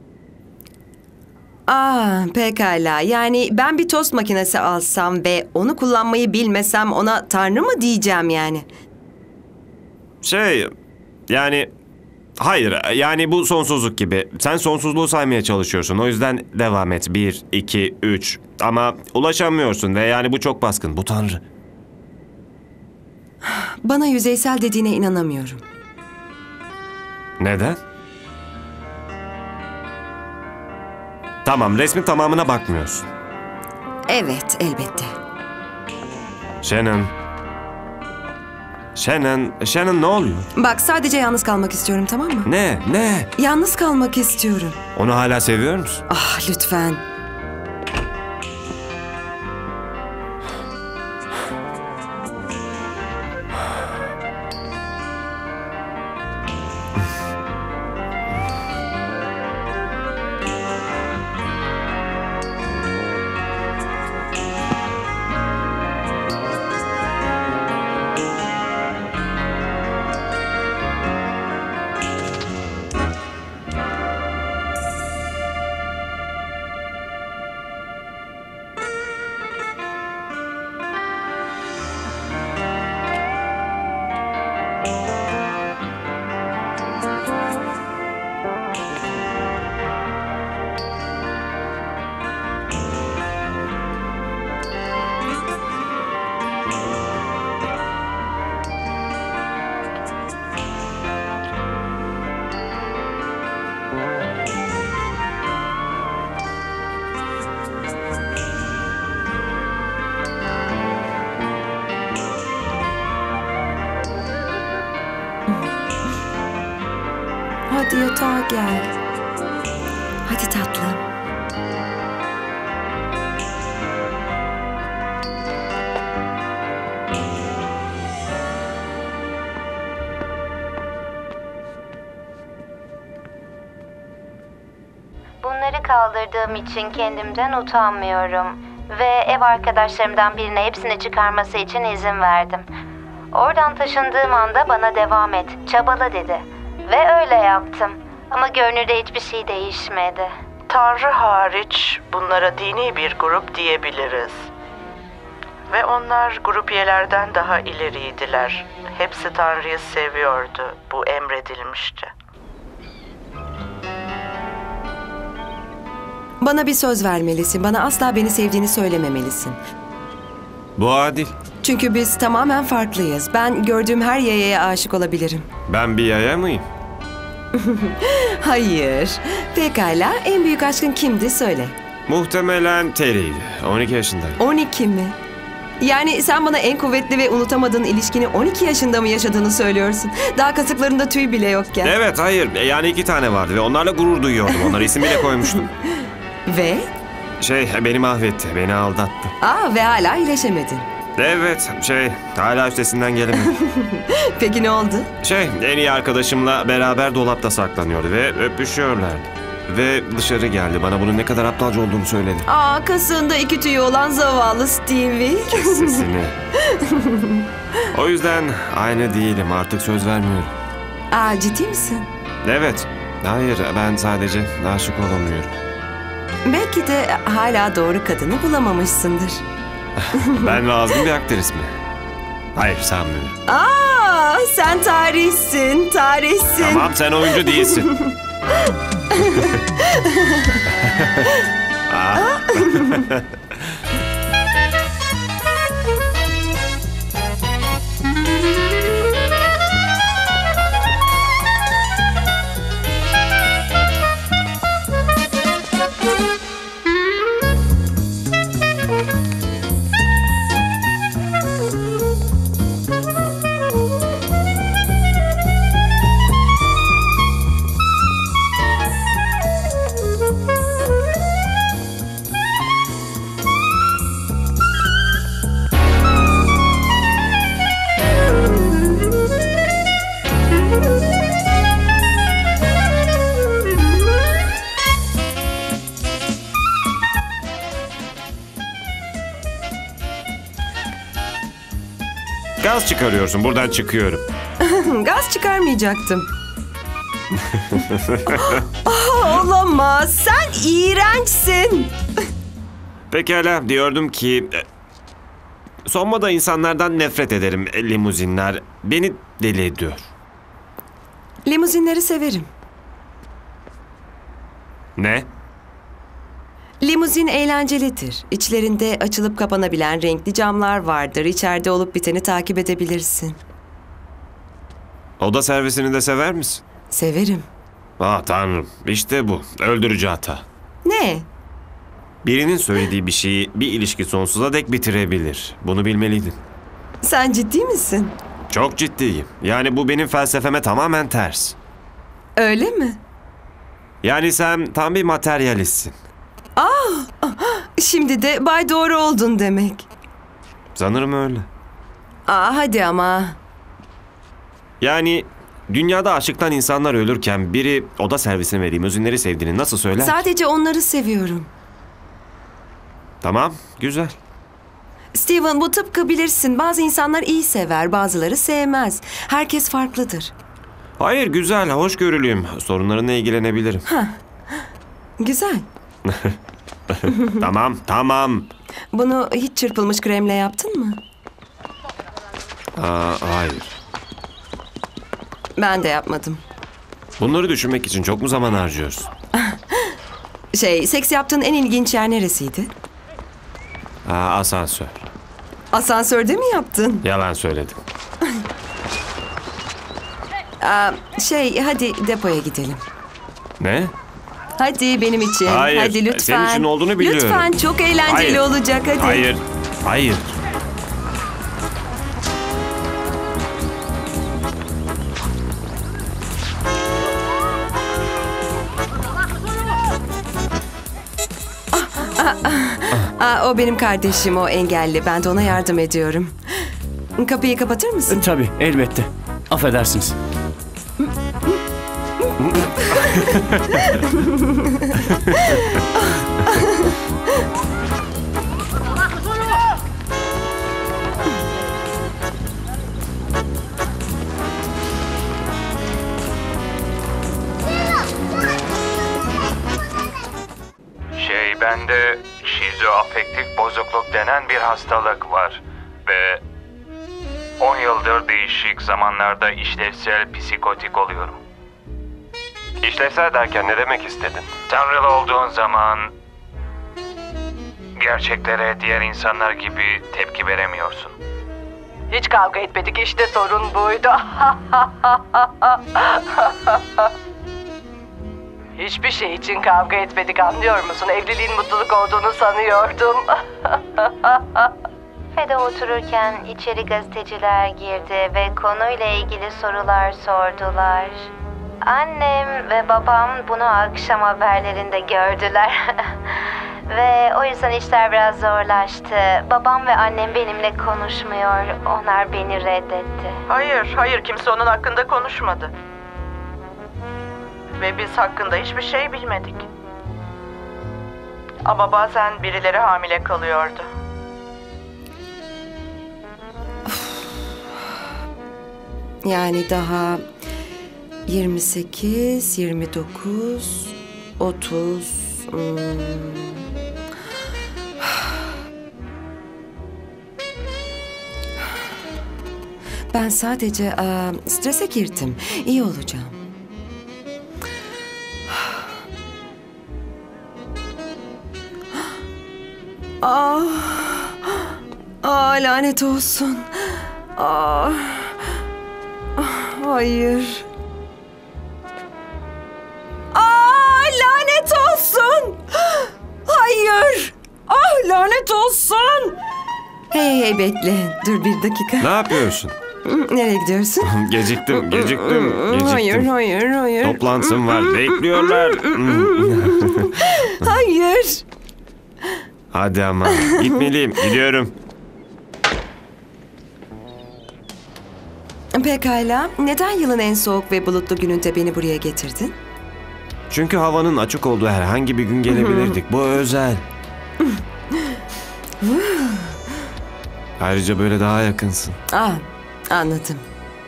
Aa, pekala. Yani ben bir tost makinesi alsam ve onu kullanmayı bilmesem ona Tanrı mı diyeceğim yani? Şey yani hayır yani bu sonsuzluk gibi. Sen sonsuzluğu saymaya çalışıyorsun, o yüzden devam et. Bir, iki, üç ama ulaşamıyorsun ve yani bu çok baskın. Bu Tanrı. Bana yüzeysel dediğine inanamıyorum. Neden? Tamam, resmin tamamına bakmıyorsun. Evet, elbette. Shannon. Shannon, Shannon ne oluyor? Bak sadece yalnız kalmak istiyorum, tamam mı? Ne, ne? Yalnız kalmak istiyorum. Onu hala seviyor musun? Ah, lütfen. Hadi yatağa gel. Hadi tatlım. Bunları kaldırdığım için kendimden utanmıyorum. Ve ev arkadaşlarımdan birine hepsini çıkarması için izin verdim. Oradan taşındığım anda bana devam et, çabala dedi. Ve öyle yaptım. Ama görünürde hiçbir şey değişmedi. Tanrı hariç bunlara dini bir grup diyebiliriz. Ve onlar grup üyelerden daha ileriydiler. Hepsi Tanrı'yı seviyordu. Bu emredilmişti. Bana bir söz vermelisin. Bana asla beni sevdiğini söylememelisin. Bu adil. Çünkü biz tamamen farklıyız. Ben gördüğüm her yayaya aşık olabilirim. Ben bir yaya mıyım? Hayır. Pekala. En büyük aşkın kimdi söyle. Muhtemelen Terry'ydi. on iki yaşındayım. on iki mi? Yani sen bana en kuvvetli ve unutamadığın ilişkini on iki yaşında mı yaşadığını söylüyorsun? Daha kasıklarında tüy bile yokken. Evet, hayır. Yani iki tane vardı ve onlarla gurur duyuyordum. Onlara isim bile koymuştum. Ve? Şey, beni mahvetti. Beni aldattı. Aa, ve hala iyileşemedin. Evet, şey, hala üstesinden gelemedim. Peki ne oldu? Şey, en iyi arkadaşımla beraber dolapta saklanıyordu ve öpüşüyorlardı. Ve dışarı geldi, bana bunun ne kadar aptalca olduğunu söyledi. Aa, kasığında iki tüyü olan zavallı Stevie. Sesini. O yüzden aynı değilim, artık söz vermiyorum. Aa, ciddi misin? Evet, hayır, ben sadece aşık olamıyorum. Belki de hala doğru kadını bulamamışsındır. Ben lazım bir aktris mi? Hayır, sanmıyorum. Aa, sen tarihsin, tarihsin. Tamam, sen oyuncu değilsin. Aa. Gaz çıkarıyorsun, buradan çıkıyorum. Gaz çıkarmayacaktım. Oh, olamaz, sen iğrençsin. Pekala, diyordum ki... Son moda insanlardan nefret ederim. Limuzinler beni deli ediyor. Limuzinleri severim. Ne? Limuzin eğlencelidir. İçlerinde açılıp kapanabilen renkli camlar vardır. İçeride olup biteni takip edebilirsin. Oda servisini de sever misin? Severim. Ah tanrım, işte bu. Öldürücü hata. Ne? Birinin söylediği bir şeyi bir ilişki sonsuza dek bitirebilir. Bunu bilmeliydin. Sen ciddi misin? Çok ciddiyim. Yani bu benim felsefeme tamamen ters. Öyle mi? Yani sen tam bir materyalistsin. Ah, şimdi de Bay Doğru oldun demek. Sanırım öyle. Aa, hadi ama. Yani dünyada aşıktan insanlar ölürken biri oda servisini ve limuzinleri sevdiğini nasıl söyler? Sadece onları seviyorum. Tamam, güzel. Steven, bu tıpkı bilirsin. Bazı insanlar iyi sever, bazıları sevmez. Herkes farklıdır. Hayır, güzel, hoşgörülüyüm. Sorunlarınla ilgilenebilirim. Ha, güzel. Tamam, tamam. Bunu hiç çırpılmış kremle yaptın mı? Aa, hayır. Ben de yapmadım. Bunları düşünmek için çok mu zaman harcıyorsun? Şey, seks yaptığın en ilginç yer neresiydi? Aa, asansör. Asansörde mi yaptın? Yalan söyledim. Aa, şey, hadi depoya gidelim. Ne? Hadi benim için. Hayır, Hadi lütfen. senin için olduğunu biliyorum. Lütfen, çok eğlenceli Hayır. olacak hadi. Hayır, hayır. Aa, o benim kardeşim, o engelli. Ben de ona yardım ediyorum. Kapıyı kapatır mısın? Tabii, elbette. Affedersiniz. Şey, bende şizoafektif bozukluk denen bir hastalık var ve on yıldır değişik zamanlarda işlevsel psikotik oluyorum. İşlevsel derken ne demek istedin? Tanrılı olduğun zaman gerçeklere diğer insanlar gibi tepki veremiyorsun. Hiç kavga etmedik, işte sorun buydu. Hiçbir şey için kavga etmedik, anlıyor musun? Evliliğin mutluluk olduğunu sanıyordum. Kafede otururken içeri gazeteciler girdi ve konuyla ilgili sorular sordular. Annem ve babam bunu akşam haberlerinde gördüler. Ve o yüzden işler biraz zorlaştı. Babam ve annem benimle konuşmuyor. Onlar beni reddetti. Hayır, hayır kimse onun hakkında konuşmadı. Ve biz hakkında hiçbir şey bilmedik. Ama bazen birileri hamile kalıyordu. Yani daha yirmi sekiz, yirmi dokuz, otuz... Hmm. Ben sadece aa, strese girdim. İyi olacağım. Ah, ah, lanet olsun. Ah, ah, hayır. Ah, lanet olsun. Hayır. Ah, lanet olsun. Hey hey bekle. Dur bir dakika. Ne yapıyorsun? Nereye gidiyorsun? Geciktim, geciktim, geciktim. Hayır, hayır, hayır. Toplantım var, bekliyorlar. Hayır. Hadi ama, gitmeliyim, gidiyorum. Pekala. Neden yılın en soğuk ve bulutlu gününde beni buraya getirdin? Çünkü havanın açık olduğu herhangi bir gün gelebilirdik. Bu özel. Ayrıca böyle daha yakınsın. Ah, anladım.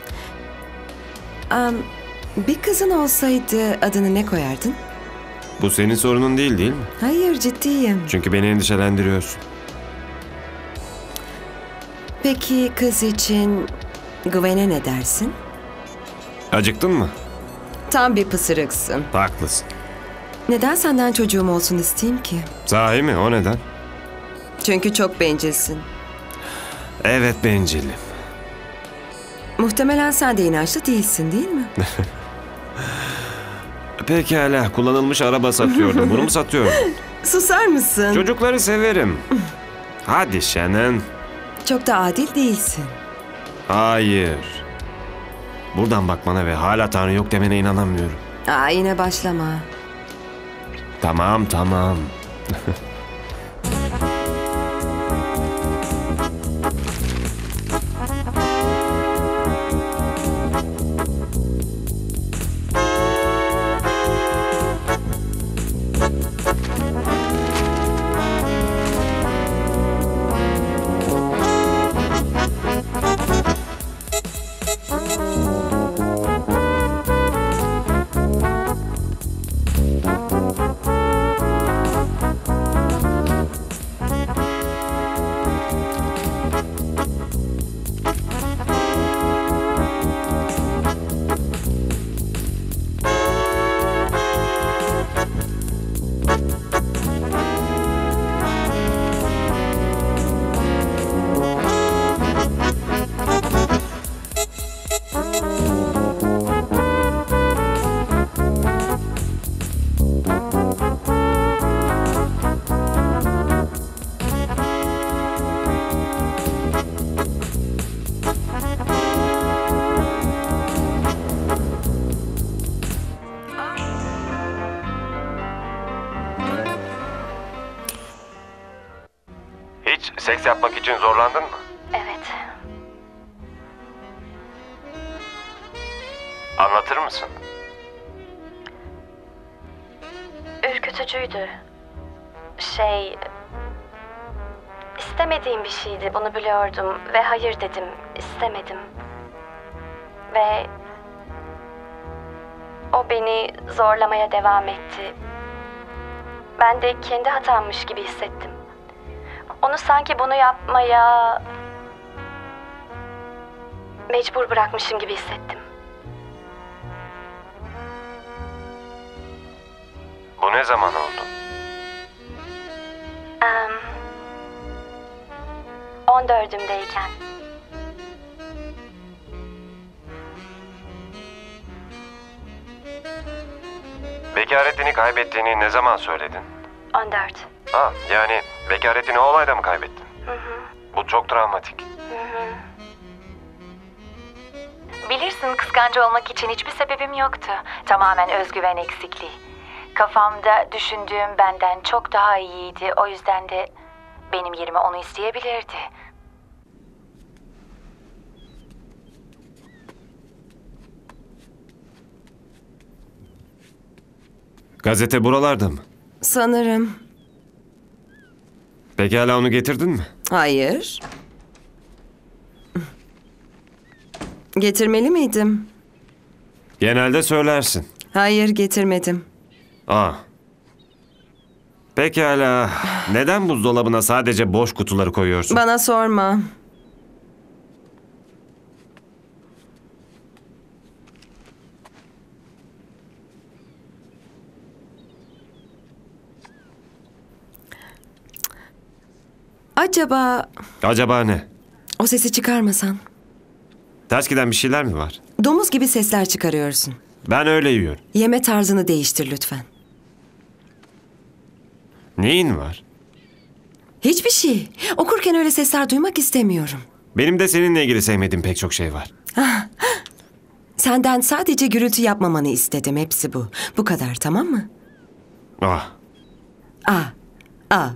Um, bir kızın olsaydı adını ne koyardın? Bu senin sorunun değil, değil mi? Hayır, ciddiyim. Çünkü beni endişelendiriyorsun. Peki kız için Gwen'e ne dersin? Acıktın mı? Tam bir pısırıksın. Haklısın. Neden senden çocuğum olsun isteyeyim ki? Sahi mi? O neden? Çünkü çok bencilsin. Evet, bencilim. Muhtemelen sen de inançlı değilsin, değil mi? Pekala, kullanılmış araba satıyordum. Bunu mu satıyorum? Susar mısın? Çocukları severim. Hadi Shannon. Çok da adil değilsin. Hayır. Buradan bakmana ve hala Tanrı yok demene inanamıyorum. Aa, yine başlama. Tamam, tamam. Hiç seks yapmak için zorlandın mı? Evet. Anlatır mısın? Ürkütücüydü. Şey... istemediğim bir şeydi, bunu biliyordum ve hayır dedim, istemedim. Ve... o beni zorlamaya devam etti. Ben de kendi hatammış gibi hissettim. Onu sanki bunu yapmaya... mecbur bırakmışım gibi hissettim. Bu ne zaman oldu? Um, on dördümdeyken. Bekaretini kaybettiğini ne zaman söyledin? on dört. Ha, yani bekaretini o olayda mı kaybettin? Hı hı. Bu çok travmatik. Hı hı. Bilirsin, kıskancı olmak için hiçbir sebebim yoktu. Tamamen özgüven eksikliği. Kafamda düşündüğüm benden çok daha iyiydi. O yüzden de benim yerime onu isteyebilirdi. Gazete buralarda mı? Sanırım. Pekala onu getirdin mi? Hayır. Getirmeli miydim? Genelde söylersin. Hayır, getirmedim. Aa. Pekala. Neden buzdolabına sadece boş kutuları koyuyorsun? Bana sorma. Acaba Acaba ne? o sesi çıkarmasan? Ters giden bir şeyler mi var? Domuz gibi sesler çıkarıyorsun. Ben öyle yiyorum. Yeme tarzını değiştir lütfen. Neyin var? Hiçbir şey. Okurken öyle sesler duymak istemiyorum. Benim de seninle ilgili sevmediğim pek çok şey var. Senden sadece gürültü yapmamanı istedim. Hepsi bu. Bu kadar, tamam mı? Ah. Ah. Ah.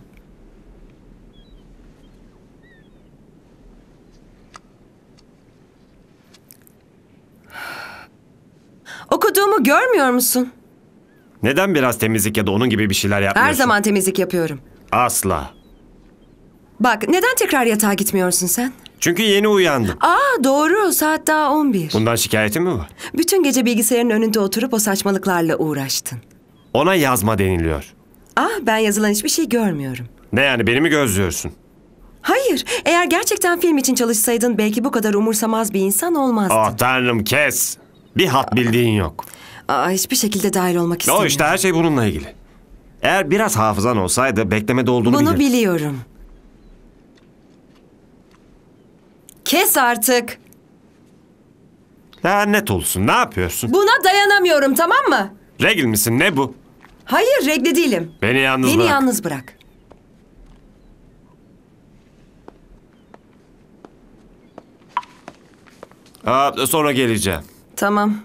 Okuduğumu görmüyor musun? Neden biraz temizlik ya da onun gibi bir şeyler yapmıyorsun? Her zaman temizlik yapıyorum. Asla. Bak, neden tekrar yatağa gitmiyorsun sen? Çünkü yeni uyandım. Aa, doğru. Saat daha on bir. Bundan şikayetin mi var? Bütün gece bilgisayarın önünde oturup o saçmalıklarla uğraştın. Ona yazma deniliyor. Ah, ben yazılan hiçbir şey görmüyorum. Ne yani, beni mi gözlüyorsun? Hayır, eğer gerçekten film için çalışsaydın belki bu kadar umursamaz bir insan olmazdın. Ah tanrım, kes. Bir hat bildiğin yok. Aa, hiçbir şekilde dahil olmak istemiyorum. O işte, her şey bununla ilgili. Eğer biraz hafızan olsaydı beklemede olduğunu Bunu bilirdin. biliyorum. Kes artık. Lanet olsun, ne yapıyorsun? Buna dayanamıyorum, tamam mı? Regl misin, ne bu? Hayır, regle değilim. Beni yalnız Beni bırak. yalnız bırak. Aa, sonra geleceğim. Tamam.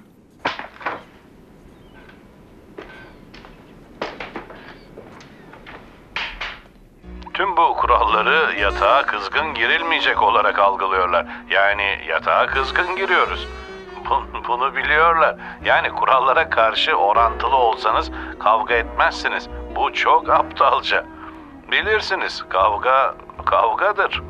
Tüm bu kuralları yatağa kızgın girilmeyecek olarak algılıyorlar. Yani yatağa kızgın giriyoruz. Bunu, bunu biliyorlar. Yani kurallara karşı orantılı olsanız kavga etmezsiniz. Bu çok aptalca. Bilirsiniz, kavga kavgadır.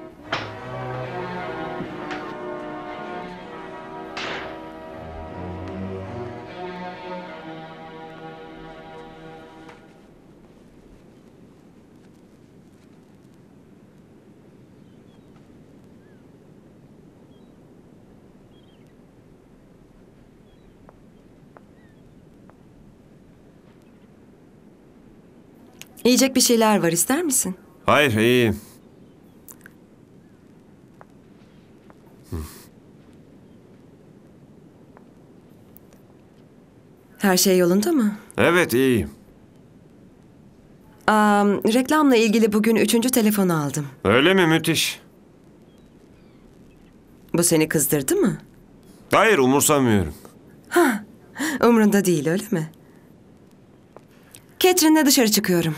Yiyecek bir şeyler var, ister misin? Hayır, iyi. Her şey yolunda mı? Evet, iyiyim. Aa, reklamla ilgili bugün üçüncü telefonu aldım. Öyle mi? Müthiş. Bu seni kızdırdı mı? Hayır, umursamıyorum. Ha, umrunda değil, öyle mi? Catherine'le dışarı çıkıyorum.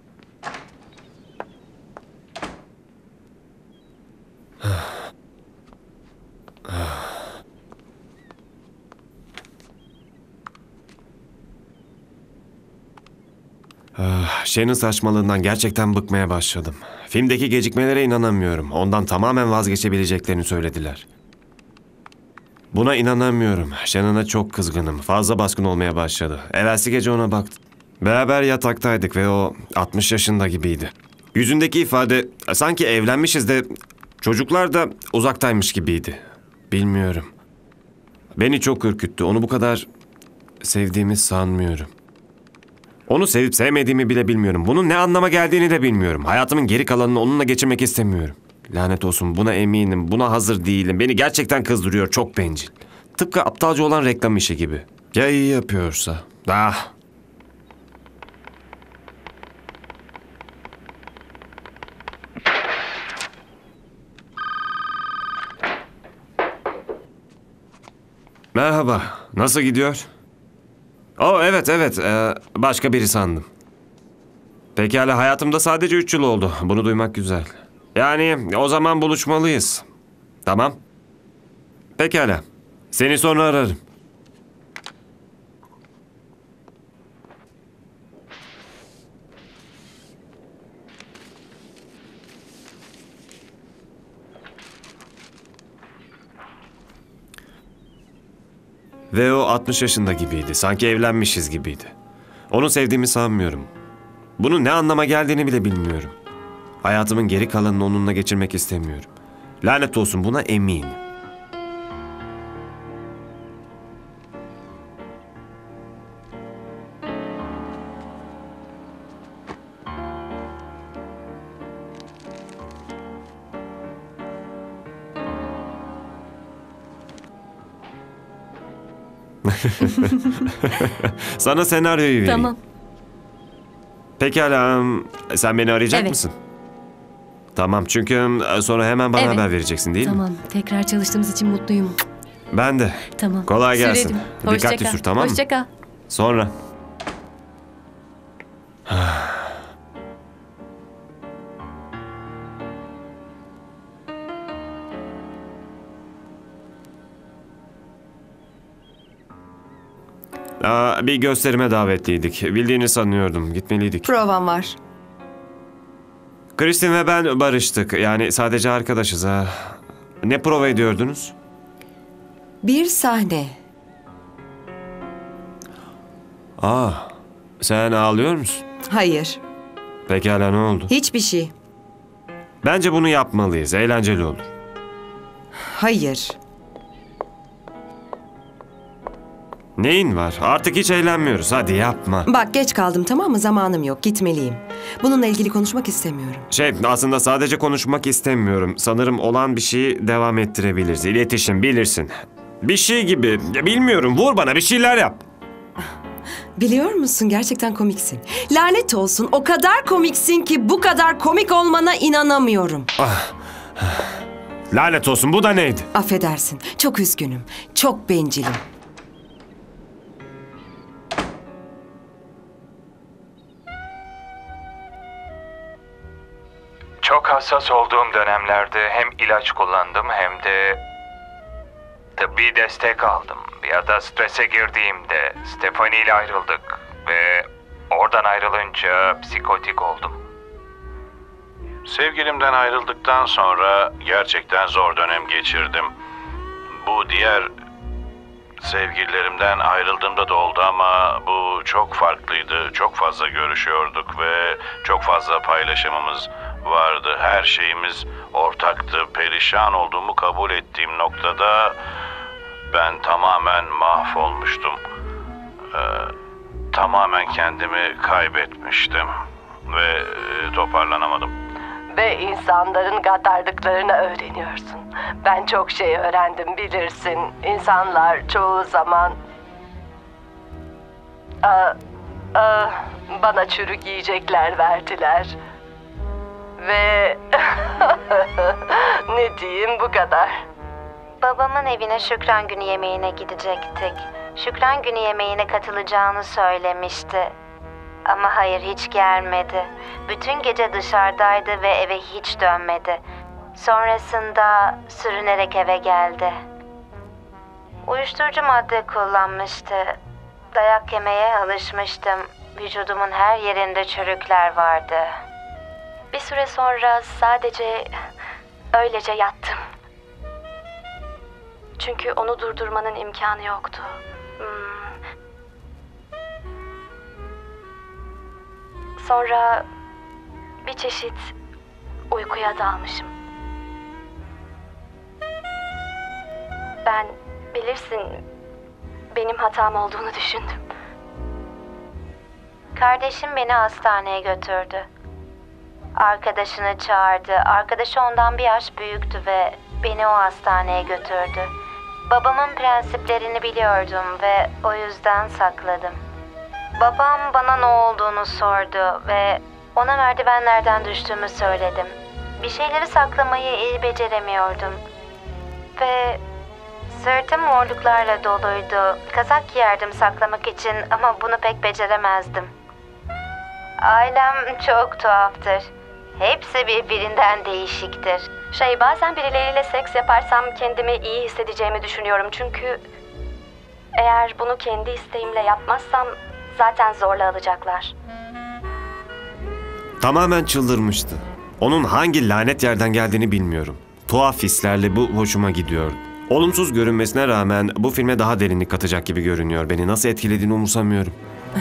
Ah, Shay'nin saçmalığından gerçekten bıkmaya başladım. Filmdeki gecikmelere inanamıyorum. Ondan tamamen vazgeçebileceklerini söylediler. Buna inanamıyorum. Shannon'a çok kızgınım. Fazla baskın olmaya başladı. Evvelsi gece ona baktım. Beraber yataktaydık ve o altmış yaşında gibiydi. Yüzündeki ifade sanki evlenmişiz de çocuklar da uzaktaymış gibiydi. Bilmiyorum. Beni çok ürküttü. Onu bu kadar sevdiğimi sanmıyorum. Onu sevip sevmediğimi bile bilmiyorum. Bunun ne anlama geldiğini de bilmiyorum. Hayatımın geri kalanını onunla geçirmek istemiyorum. Lanet olsun, buna eminim. Buna hazır değilim. Beni gerçekten kızdırıyor. Çok bencil. Tıpkı aptalca olan reklam işi gibi. Ya iyi yapıyorsa? Ah. Merhaba. Nasıl gidiyor? Oh evet evet ee, başka biri sandım. Pekala hayatımda sadece üç yıl oldu. Bunu duymak güzel. Yani o zaman buluşmalıyız. Tamam. Pekala. Seni sonra ararım. Ve o altmış yaşında gibiydi. Sanki evlenmişiz gibiydi. Onu sevdiğimi sanmıyorum. Bunun ne anlama geldiğini bile bilmiyorum. Hayatımın geri kalanını onunla geçirmek istemiyorum. Lanet olsun buna eminim. Sana senaryoyu vereyim. Tamam. Pekala, sen beni arayacak Evet. mısın? Tamam, çünkü sonra hemen bana Evet. haber vereceksin değil mi? Tamam. Tekrar çalıştığımız için mutluyum. Ben de. Tamam. Kolay gelsin. Sürerim. Hoşça Dikkatli kal. sür, tamam mı? Hoşça kal. Sonra. Aa, bir gösterime davetliydik. Bildiğini sanıyordum. Gitmeliydik. Provam var. Kristin ve ben barıştık. Yani sadece arkadaşız ha. Ne prova ediyordunuz? Bir sahne. Aa, sen ağlıyor musun? Hayır. Pekala, ne oldu? Hiçbir şey. Bence bunu yapmalıyız. Eğlenceli olur. Hayır. Neyin var? Artık hiç eğlenmiyoruz. Hadi yapma. Bak geç kaldım tamam mı? Zamanım yok. Gitmeliyim. Bununla ilgili konuşmak istemiyorum. Şey, aslında sadece konuşmak istemiyorum. Sanırım olan bir şeyi devam ettirebiliriz. İletişim, bilirsin. Bir şey gibi. Ya bilmiyorum. Vur bana, bir şeyler yap. Biliyor musun? Gerçekten komiksin. Lanet olsun. O kadar komiksin ki bu kadar komik olmana inanamıyorum. Ah. Lanet olsun. Bu da neydi? Affedersin. Çok üzgünüm. Çok bencilim. Çok hassas olduğum dönemlerde hem ilaç kullandım hem de tıbbi destek aldım. Ya da strese girdiğimde Stephanie ile ayrıldık ve oradan ayrılınca psikotik oldum. Sevgilimden ayrıldıktan sonra gerçekten zor dönem geçirdim. Bu diğer sevgililerimden ayrıldığımda da oldu ama bu çok farklıydı. Çok fazla görüşüyorduk ve çok fazla paylaşımımız vardı. Her şeyimiz ortaktı. Perişan olduğumu kabul ettiğim noktada ben tamamen mahvolmuştum. Ee, tamamen kendimi kaybetmiştim ve e, toparlanamadım. Ve insanların gaddarlıklarını öğreniyorsun. Ben çok şey öğrendim bilirsin. İnsanlar çoğu zaman aa, aa, bana çürük yiyecekler verdiler. Ve ne diyeyim bu kadar. Babamın evine Şükran Günü yemeğine gidecektik. Şükran Günü yemeğine katılacağını söylemişti. Ama hayır hiç gelmedi. Bütün gece dışarıdaydı ve eve hiç dönmedi. Sonrasında sürünerek eve geldi. Uyuşturucu madde kullanmıştı. Dayak yemeye alışmıştım. Vücudumun her yerinde çürükler vardı. Bir süre sonra sadece öylece yattım. Çünkü onu durdurmanın imkanı yoktu. Hmm. Sonra bir çeşit uykuya dalmışım. Ben bilirsin benim hatam olduğunu düşündüm. Kardeşim beni hastaneye götürdü. Arkadaşını çağırdı. Arkadaşı ondan bir yaş büyüktü ve beni o hastaneye götürdü. Babamın prensiplerini biliyordum ve o yüzden sakladım. Babam bana ne olduğunu sordu ve ona merdivenlerden düştüğümü söyledim. Bir şeyleri saklamayı iyi beceremiyordum. Ve Sırtım morluklarla doluydu. Kazak giyerdim saklamak için ama bunu pek beceremezdim. Ailem çok tuhaftır. Hepsi birbirinden değişiktir. Şey, bazen birileriyle seks yaparsam kendimi iyi hissedeceğimi düşünüyorum çünkü eğer bunu kendi isteğimle yapmazsam zaten zorla alacaklar. Tamamen çıldırmıştı. Onun hangi lanet yerden geldiğini bilmiyorum. Tuhaf hislerle bu hoşuma gidiyor. Olumsuz görünmesine rağmen bu filme daha derinlik katacak gibi görünüyor. Beni nasıl etkilediğini umursamıyorum.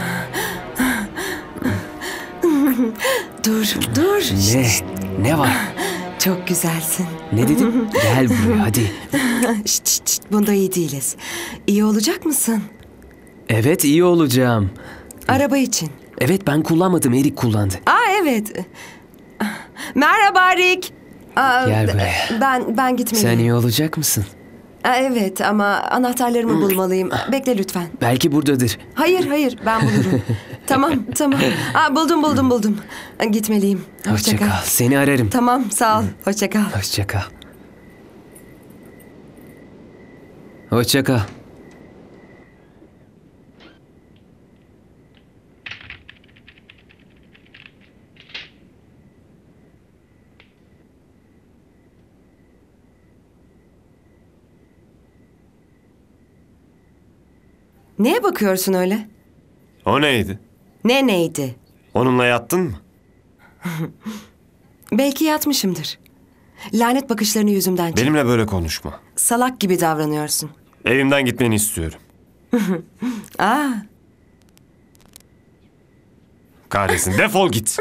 Dur, dur. Ne? Ne var? Çok güzelsin. Ne dedin? Gel buraya hadi. şşt, şşt, şşt, bunda iyi değiliz. İyi olacak mısın? Evet, iyi olacağım. Araba için. Evet, ben kullanmadım. Erik kullandı. Aa evet. Merhaba Rick. Aa, Gel buraya. Ben ben gitmeliyim. Sen iyi olacak mısın? Aa, evet ama anahtarlarımı bulmalıyım. Bekle lütfen. Belki buradadır. Hayır hayır ben bulurum. Tamam tamam. Aa, buldum buldum buldum. Gitmeliyim. Hoşça, Hoşça kal. kal. Seni ararım. Tamam sağ ol. Hoşça kal. Hoşça kal. Hoşça kal. Neye bakıyorsun öyle? O neydi? Ne neydi? Onunla yattın mı? Belki yatmışımdır. Lanet bakışlarını yüzümden çek. Benimle böyle konuşma. Salak gibi davranıyorsun. Evimden gitmeni istiyorum. Aa, Kahretsin, defol git.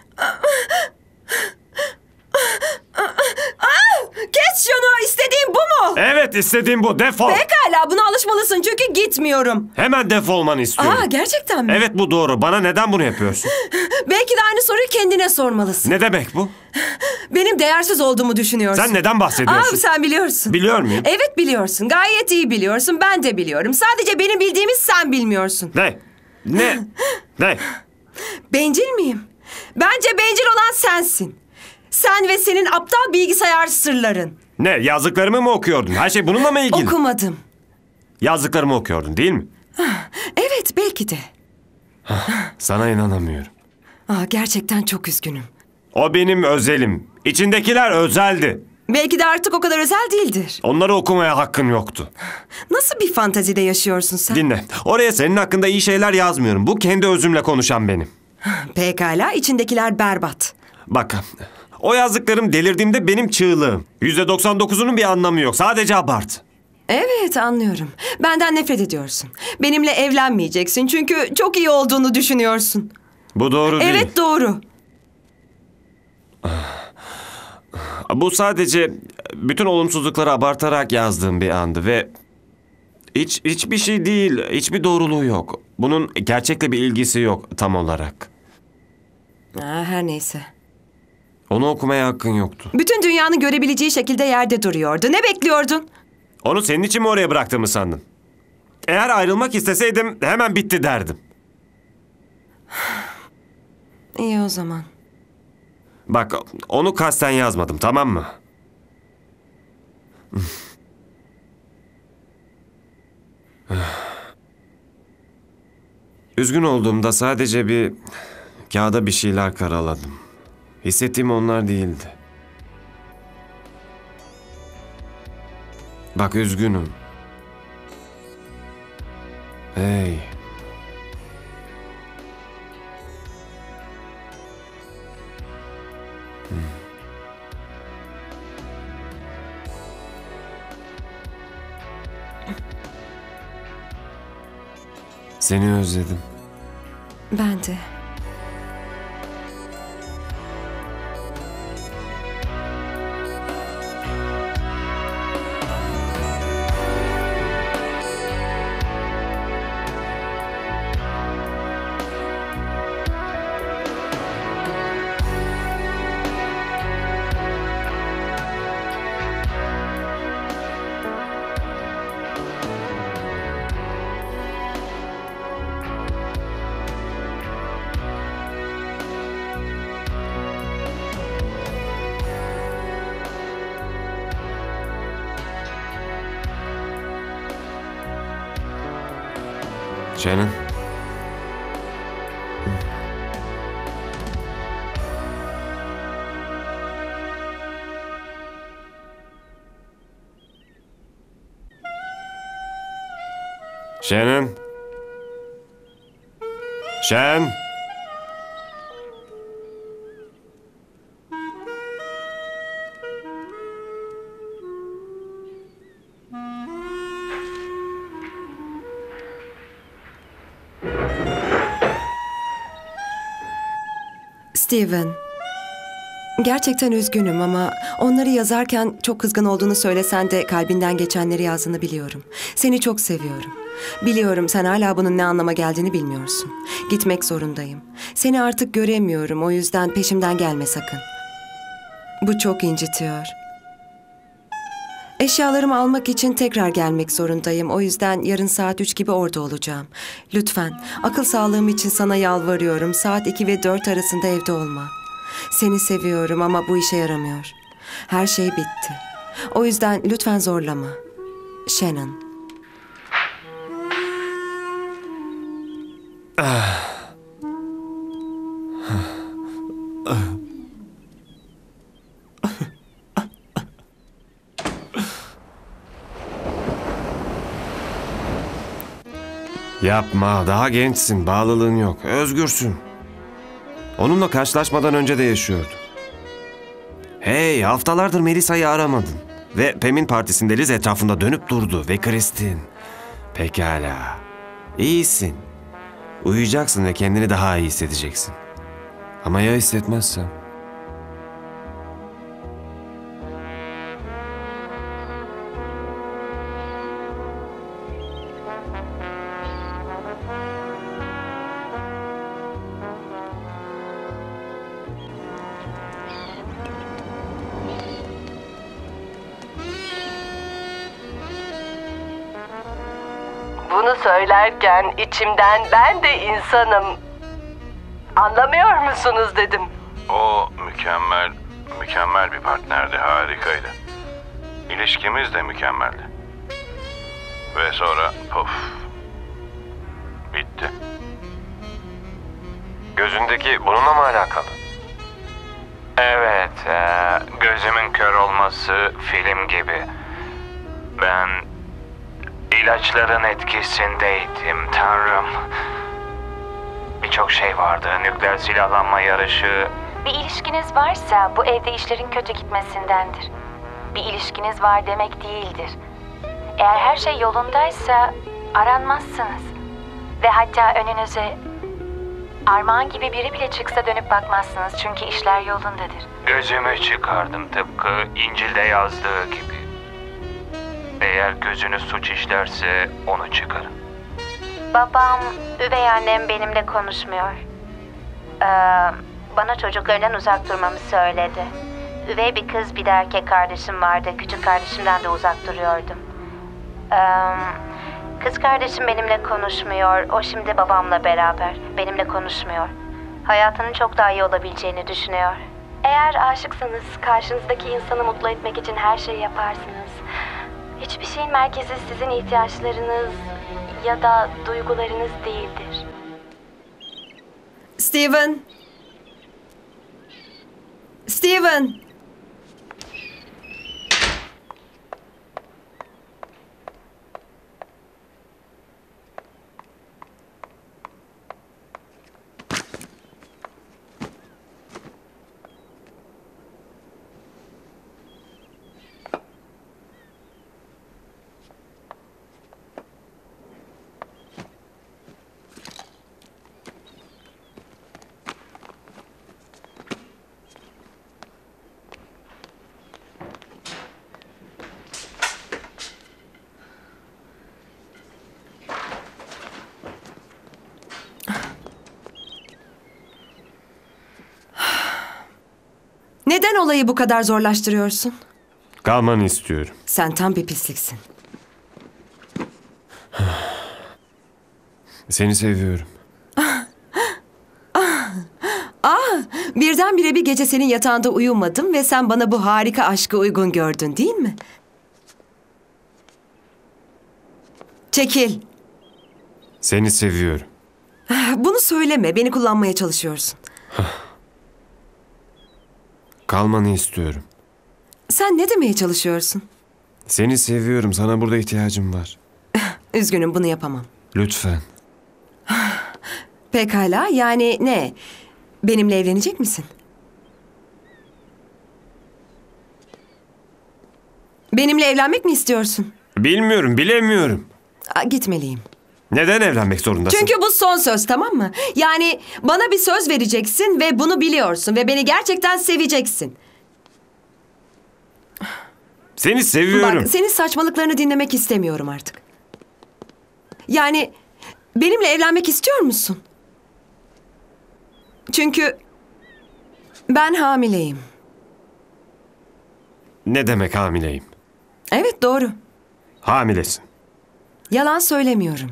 kes şunu. İstediğin bu mu? Evet, istediğim bu. Defol. Pekala buna alışmalısın çünkü gitmiyorum. Hemen defolmanı istiyorum. Aa, gerçekten mi? Evet, bu doğru. Bana neden bunu yapıyorsun? Belki de aynı soruyu kendine sormalısın. Ne demek bu? Benim değersiz olduğumu düşünüyorsun. Sen neden bahsediyorsun? Aa, sen biliyorsun. Biliyor muyum? Evet biliyorsun. Gayet iyi biliyorsun. Ben de biliyorum. Sadece benim bildiğimi sen bilmiyorsun. Ne? Ne? Ne? Bencil miyim? Bence bencil olan sensin. Sen ve senin aptal bilgisayar sırların. Ne? Yazdıklarımı mı okuyordun? Her şey bununla mı ilgili? Okumadım. Yazdıklarımı okuyordun değil mi? Evet belki de. Sana inanamıyorum. Aa, gerçekten çok üzgünüm. O benim özelim. İçindekiler özeldi. Belki de artık o kadar özel değildir. Onları okumaya hakkın yoktu. Nasıl bir fantazide yaşıyorsun sen? Dinle. Oraya senin hakkında iyi şeyler yazmıyorum. Bu kendi özümle konuşan benim. Pekala içindekiler berbat. Bak, o yazdıklarım delirdiğimde benim çığlığım. yüzde doksan dokuzunun bir anlamı yok. Sadece abart. Evet anlıyorum. Benden nefret ediyorsun. Benimle evlenmeyeceksin çünkü çok iyi olduğunu düşünüyorsun. Bu doğru değil. Evet doğru. Bu sadece bütün olumsuzlukları abartarak yazdığım bir andı ve hiç hiçbir şey değil, hiçbir doğruluğu yok. Bunun gerçekle bir ilgisi yok tam olarak. Aa, her neyse. Onu okumaya hakkın yoktu. Bütün dünyanın görebileceği şekilde yerde duruyordu. Ne bekliyordun? Onu senin için mi oraya bıraktığımı sandın? Eğer ayrılmak isteseydim hemen bitti derdim. İyi o zaman. Bak, onu kasten yazmadım, tamam mı? Üzgün olduğumda sadece bir kağıda bir şeyler karaladım. Hissettiğim onlar değildi. Bak, üzgünüm. Hey. Seni özledim. Ben de. Shannon. Shannon. Shan. Steven, gerçekten üzgünüm ama onları yazarken çok kızgın olduğunu söylesen de kalbinden geçenleri yazdığını biliyorum. Seni çok seviyorum. Biliyorum sen hala bunun ne anlama geldiğini bilmiyorsun. Gitmek zorundayım. Seni artık göremiyorum, o yüzden peşimden gelme sakın. Bu çok incitiyor. Eşyalarımı almak için tekrar gelmek zorundayım. O yüzden yarın saat üç gibi orada olacağım. Lütfen, akıl sağlığım için sana yalvarıyorum. Saat iki ve dört arasında evde olma. Seni seviyorum ama bu işe yaramıyor. Her şey bitti. O yüzden lütfen zorlama. Shannon. Yapma, daha gençsin, bağlılığın yok, özgürsün. Onunla karşılaşmadan önce de yaşıyordun. Hey, haftalardır Melisa'yı aramadın. Ve Pam'in partisinde Liz etrafında dönüp durdu ve Kristin. Pekala, iyisin. Uyuyacaksın ve kendini daha iyi hissedeceksin. Ama ya hissetmezsen? Bunu söylerken içimden ben de insanım, anlamıyor musunuz dedim. O mükemmel, mükemmel bir partnerdi, harikaydı. İlişkimiz de mükemmeldi. Ve sonra puf, bitti. Gözündeki bununla mı alakalı? Evet, e, gözümün kör olması film gibi. Ben ilaçların etkisindeydim, Tanrım. Birçok şey vardı, nükleer silahlanma yarışı. Bir ilişkiniz varsa bu evde işlerin kötü gitmesindendir. Bir ilişkiniz var demek değildir. Eğer her şey yolundaysa aranmazsınız. Ve hatta önünüze Armağan gibi biri bile çıksa dönüp bakmazsınız çünkü işler yolundadır. Gözümü çıkardım tıpkı İncil'de yazdığı gibi. Eğer gözünüz suç işlerse onu çıkarın. Babam, üvey annem benimle konuşmuyor. Ee, bana çocuklarından uzak durmamı söyledi. Üvey bir kız bir de erkek kardeşim vardı. Küçük kardeşimden de uzak duruyordum. Ee, kız kardeşim benimle konuşmuyor. O şimdi babamla beraber. Benimle konuşmuyor. Hayatının çok daha iyi olabileceğini düşünüyor. Eğer aşıksanız karşınızdaki insanı mutlu etmek için her şeyi yaparsınız. Hiçbir şeyin merkezi sizin ihtiyaçlarınız ya da duygularınız değildir. Steven! Steven! Neden olayı bu kadar zorlaştırıyorsun? Kalmanı istiyorum. Sen tam bir pisliksin. Seni seviyorum. Ah, birdenbire bir gece senin yatağında uyumadım ve sen bana bu harika aşkı uygun gördün, değil mi? Çekil. Seni seviyorum. Bunu söyleme, beni kullanmaya çalışıyorsun. Kalmanı istiyorum. Sen ne demeye çalışıyorsun? Seni seviyorum, sana burada ihtiyacım var. Üzgünüm, bunu yapamam. Lütfen. Pekala, yani ne? Benimle evlenecek misin? Benimle evlenmek mi istiyorsun? Bilmiyorum, bilemiyorum. Aa, gitmeliyim. Neden evlenmek zorundasın? Çünkü bu son söz, tamam mı? Yani bana bir söz vereceksin ve bunu biliyorsun ve beni gerçekten seveceksin. Seni seviyorum. Bak, senin saçmalıklarını dinlemek istemiyorum artık. Yani benimle evlenmek istiyor musun? Çünkü ben hamileyim. Ne demek hamileyim? Evet, doğru. Hamilesin. Yalan söylemiyorum.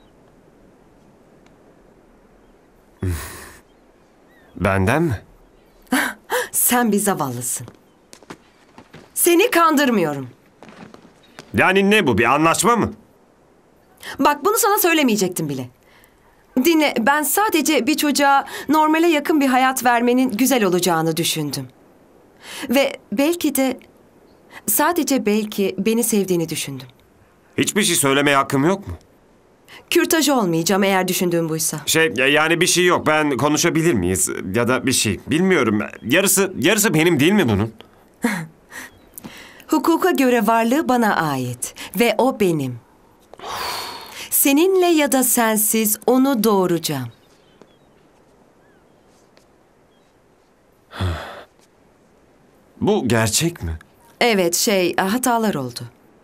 Benden mi? Sen bir zavallısın. Seni kandırmıyorum. Yani ne bu, bir anlaşma mı? Bak, bunu sana söylemeyecektim bile. Dinle, ben sadece bir çocuğa normale yakın bir hayat vermenin güzel olacağını düşündüm. Ve belki de, sadece belki beni sevdiğini düşündüm. Hiçbir şey söylemeye hakkım yok mu? Kürtaj olmayacağım eğer düşündüğün buysa. Şey, yani bir şey yok. Ben konuşabilir miyiz? Ya da bir şey. Bilmiyorum. Yarısı, yarısı benim değil mi bunun? Hukuka göre varlığı bana ait ve o benim. Seninle ya da sensiz onu doğuracağım. Bu gerçek mi? Evet, şey, hatalar oldu.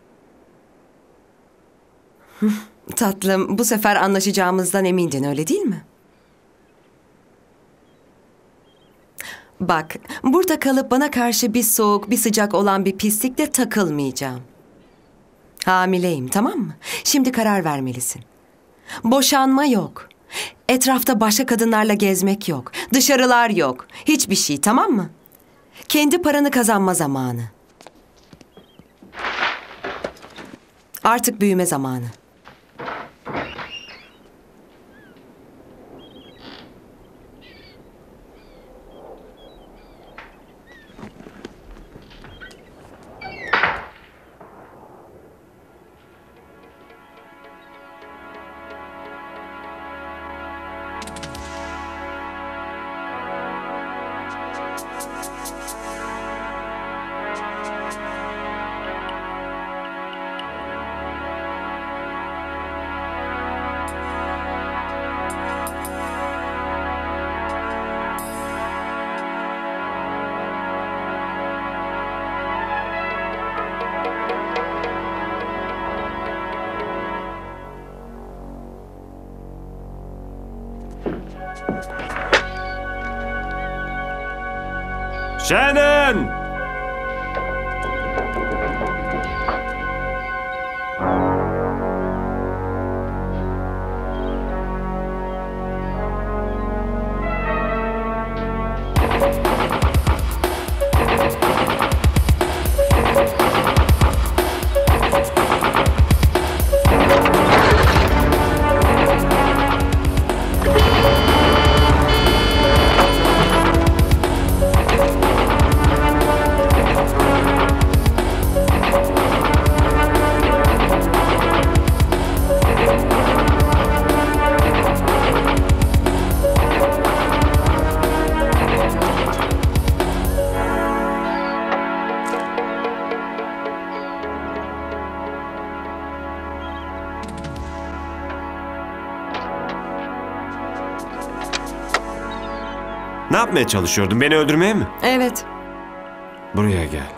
Tatlım, bu sefer anlaşacağımızdan emindin, öyle değil mi? Bak, burada kalıp bana karşı bir soğuk, bir sıcak olan bir pislikle takılmayacağım. Hamileyim, tamam mı? Şimdi karar vermelisin. Boşanma yok. Etrafta başka kadınlarla gezmek yok. Dışarılar yok. Hiçbir şey, tamam mı? Kendi paranı kazanma zamanı. Artık büyüme zamanı. Shannon! Ne yapmaya çalışıyordun? Beni öldürmeye mi? Evet. Buraya gel.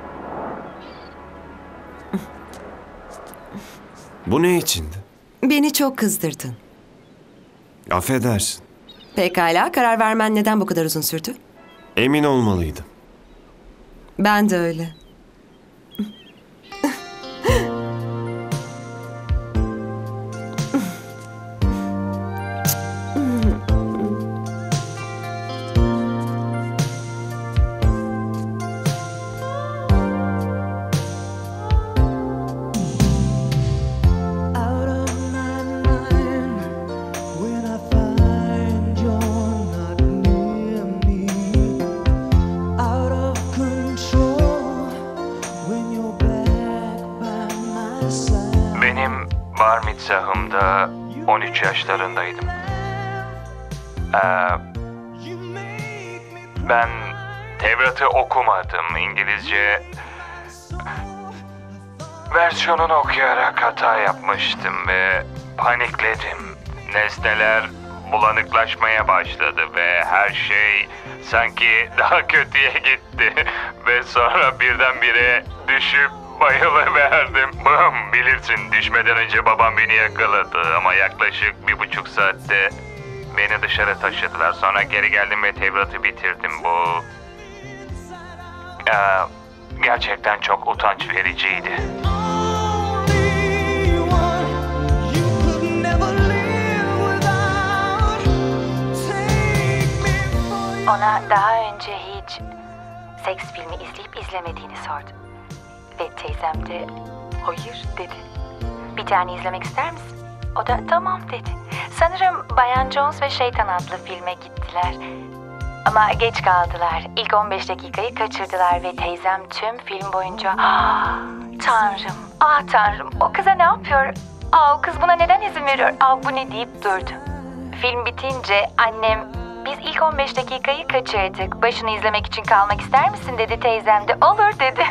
Bu ne içindi? Beni çok kızdırdın. Affedersin. Pekala, karar vermen neden bu kadar uzun sürdü? Emin olmalıydım. Ben de öyle. Out of my mind, izahımda on üç yaşlarındaydım. Ee, ben Tevrat'ı okumadım. İngilizce versiyonunu okuyarak hata yapmıştım ve panikledim. Nesneler bulanıklaşmaya başladı ve her şey sanki daha kötüye gitti. Ve sonra birdenbire düşüp bayılıverdim. Bım, bilirsin, düşmeden önce babam beni yakaladı ama yaklaşık bir buçuk saatte beni dışarı taşıdılar. Sonra geri geldim ve Tevrat'ı bitirdim. Bu ee, gerçekten çok utanç vericiydi. Ona daha önce hiç seks filmi izleyip izlemediğini sordu. Ve teyzem de hayır dedi. Bir tane izlemek ister misin? O da tamam dedi. Sanırım Bayan Jones ve Şeytan adlı filme gittiler. Ama geç kaldılar. İlk on beş dakikayı kaçırdılar ve teyzem tüm film boyunca ah tanrım, ah tanrım, o kıza ne yapıyor? Aa, o kız buna neden izin veriyor? Aa, bu ne deyip durdu. Film bitince annem biz ilk on beş dakikayı kaçırdık. Başını izlemek için kalmak ister misin dedi, teyzem de olur dedi.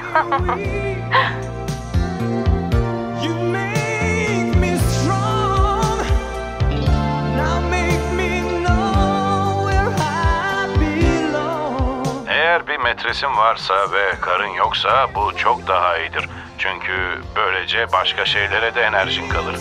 Eğer bir metresin varsa ve karın yoksa bu çok daha iyidir. Çünkü böylece başka şeylere de enerjin kalır.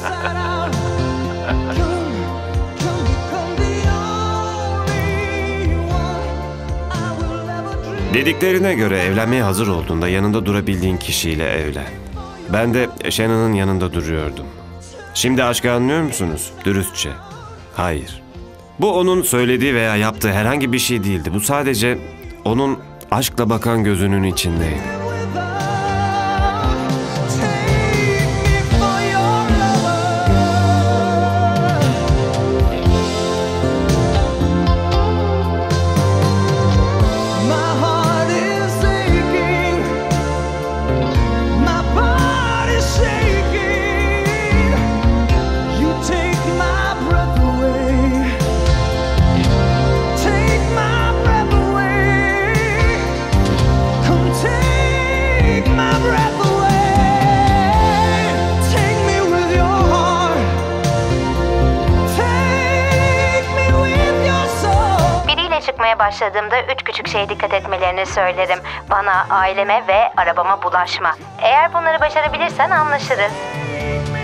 Dediklerine göre evlenmeye hazır olduğunda yanında durabildiğin kişiyle evlen. Ben de Shannon'ın yanında duruyordum. Şimdi aşkı anlıyor musunuz? Dürüstçe. Hayır. Bu onun söylediği veya yaptığı herhangi bir şey değildi. Bu sadece onun aşkla bakan gözünün içindeydi. Çıkmaya başladığımda üç küçük şeye dikkat etmelerini söylerim. Bana, aileme ve arabama bulaşma. Eğer bunları başarabilirsen anlaşırız.